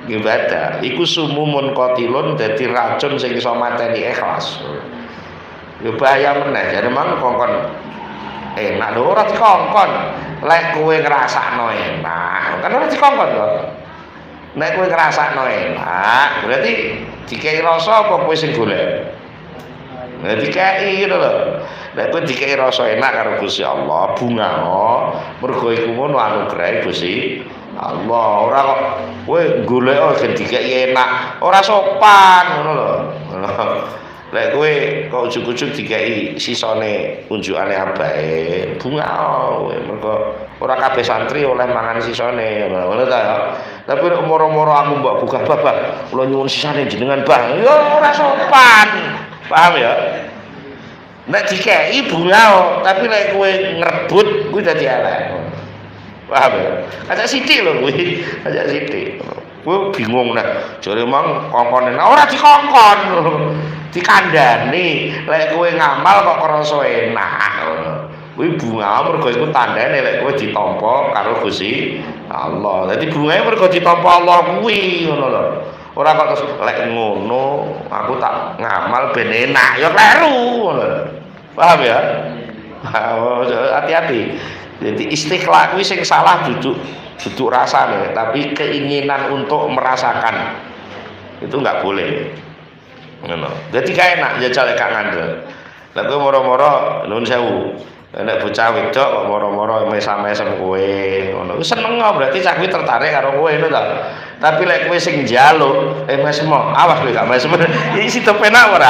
ibadah iku sumumun qatilun, dadi racun sing iso mateni ikhlas. Yo bahaya meneh jare mang kongkon enak lho ora dikongkon. Lek kowe ngrasakno enak, kan ora dikongkon lho. Nek kowe ngrasakno enak, berarti dikei rasa apa kowe sing golek? Nek dikei ngono lho. Nek kowe dikei rasa enak karo Gusti Allah, bunga mergo iku ngono anugerah Gusti Allah. Ora kok kowe golek gen dikei enak, ora sopan ngono lho. Lek kowe kok ujug-ujug dikei sisane unjukane abahe, bunga kowe mergo ora kabeh santri oleh mangan sisane ngono ta ya. Tapi nek moro-moro aku mbok buka babak, kula nyuwun sisane jenengan, Bang. Ya ora sopan. Paham ya? Nek dikei bunga, tapi nek kowe ngrebut kuwi dadi elek. Paham ya? Ajak sithik lho kuwi, ajak sithik. Kowe bingung nek jare mang kongkon enak, ora dikongkon. Dikandani, lek kowe ngamal kok krasa enak ngono. Kuwi bunga mergo iku tandane lek kowe ditampa karo Gusti Allah. Dadi bungae mergo ditampa Allah kuwi ngono lho. Ora kok terus lek ngono aku tak ngamal ben enak ya kleru ngono. Paham ya? Hati-hati. Jadi istiqlal kuwi sing salah duduk duduk rasane, tapi keinginan untuk merasakan itu enggak boleh. Ngono. Dadi gak enak jajal gak ngandel. Lah kowe moro-moro nuwun sewu. Nek bocah wedok kok moro-moro mesam-mesem kowe ngono. Seneng berarti cah kuwi tertarik karo kowe ngono ta. Tapi lek kowe sing njaluk, eh mesem awas kowe gak mesem. Iki sida penak ora?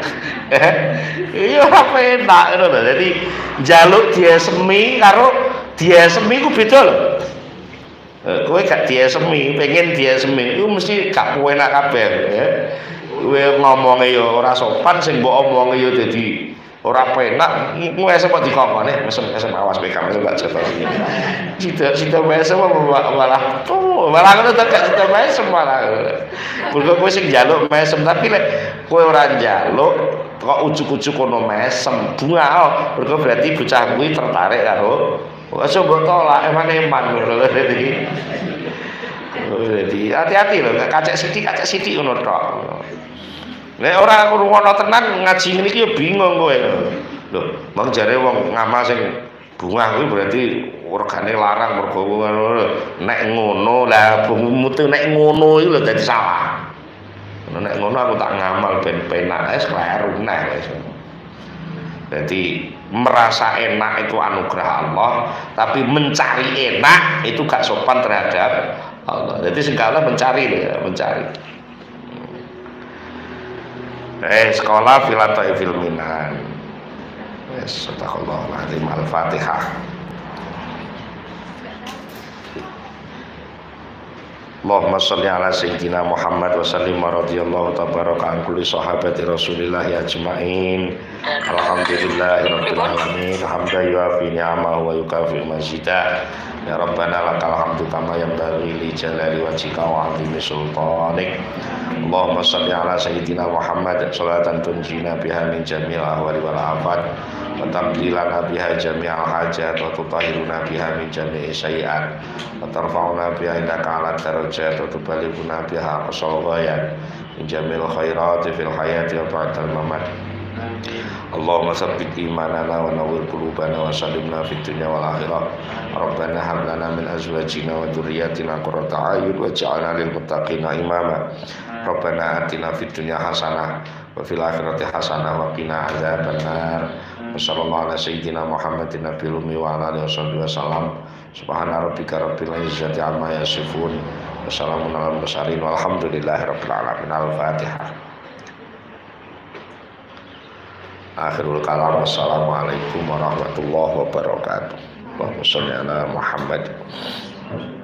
Iya ora penak ngono lho. Dadi njaluk diesemi karo diesemi ku beda lho. Kowe gak diesemi, pengen diesemi iku mesti gak enak kabeh ya. Kowe ngomongnya ya ora sopan, sing mbok omonge ya dadi ora penak. Mesem kok dikongkone, mesem mesem awas kowe gak mesem gak jatuh iki. Sida-sida mesem malah tuh, malah ngono tak gak sida mesem malah. Mergo kowe sing njaluk mesem, tapi lek kowe ora njaluk kok ujug-ujug kono mesem, bunga mergo berarti bocah kuwi tertarik karo kok coba tolak eman-eman ngono lho dadi. Jadi hati-hati loh, kacek sithik kacek sithik ngono tok. Nek ora ngrungokno tenan ngaji ngene iki ya bingung kowe. Lho, mang jare wong ngamal sing bungah kuwi berarti regane larang mergo ngono. Nek ngono lah mutu nek ngono iku lho dadi salah. Nek ngono aku tak ngamal ben penak wis kleru neh wis. Jadi merasa enak itu anugerah Allah, tapi mencari enak itu gak sopan terhadap Allah. Jadi segala mencari ya, mencari. Eh sekolah filatai filminan. Yes, Astagfirullahaladzim. Al-Fatihah. Allahumma sholli ala sayyidina Muhammad wa sallim wa radhiyallahu tabaraka an kulli sahabati Rasulillah ajmain. Alhamdulillahi rabbil alamin. Hamdan yuafi ni'amahu wa yukafi mazidah. Ya Rabbana lakal hamdu kama yanbaghi li jalali wajhika wa 'azimi sultanik. Allahumma sholli ala sayyidina Muhammad sholatan tunjina biha min jami'il ahwali wal afat wa tamdilana biha jami'al hajat wa tutahhiruna biha min jami'i sayyi'at wa tarfa'una biha indaka 'ala darajat wa tubalighuna biha aqsal ghayat min jami'il khairati fil hayati wa ba'dal mamat. Allahumma tsabbit imanana wa nawwir qulubana wa sallimna fid dunya wal akhirah. Rabbana hab lana min azwajina wa dhurriyyatina qurrata a'yun waj'alna lil muttaqina imama. Rabbana atina fid dunya hasanah wa fil akhirati hasanah wa qina adzabannar. Wa sallallahu ala sayyidina Muhammadin nabiyil ummi wa ala alihi wasallam. Subhana rabbika rabbil izzati amma yasifun. Wassalamun alal mursalin walhamdulillahi rabbil alamin. Al-Fatihah. Akhirul kalam. Wassalamualaikum warahmatullahi wabarakatuh. Allahumma sholli ala Muhammad.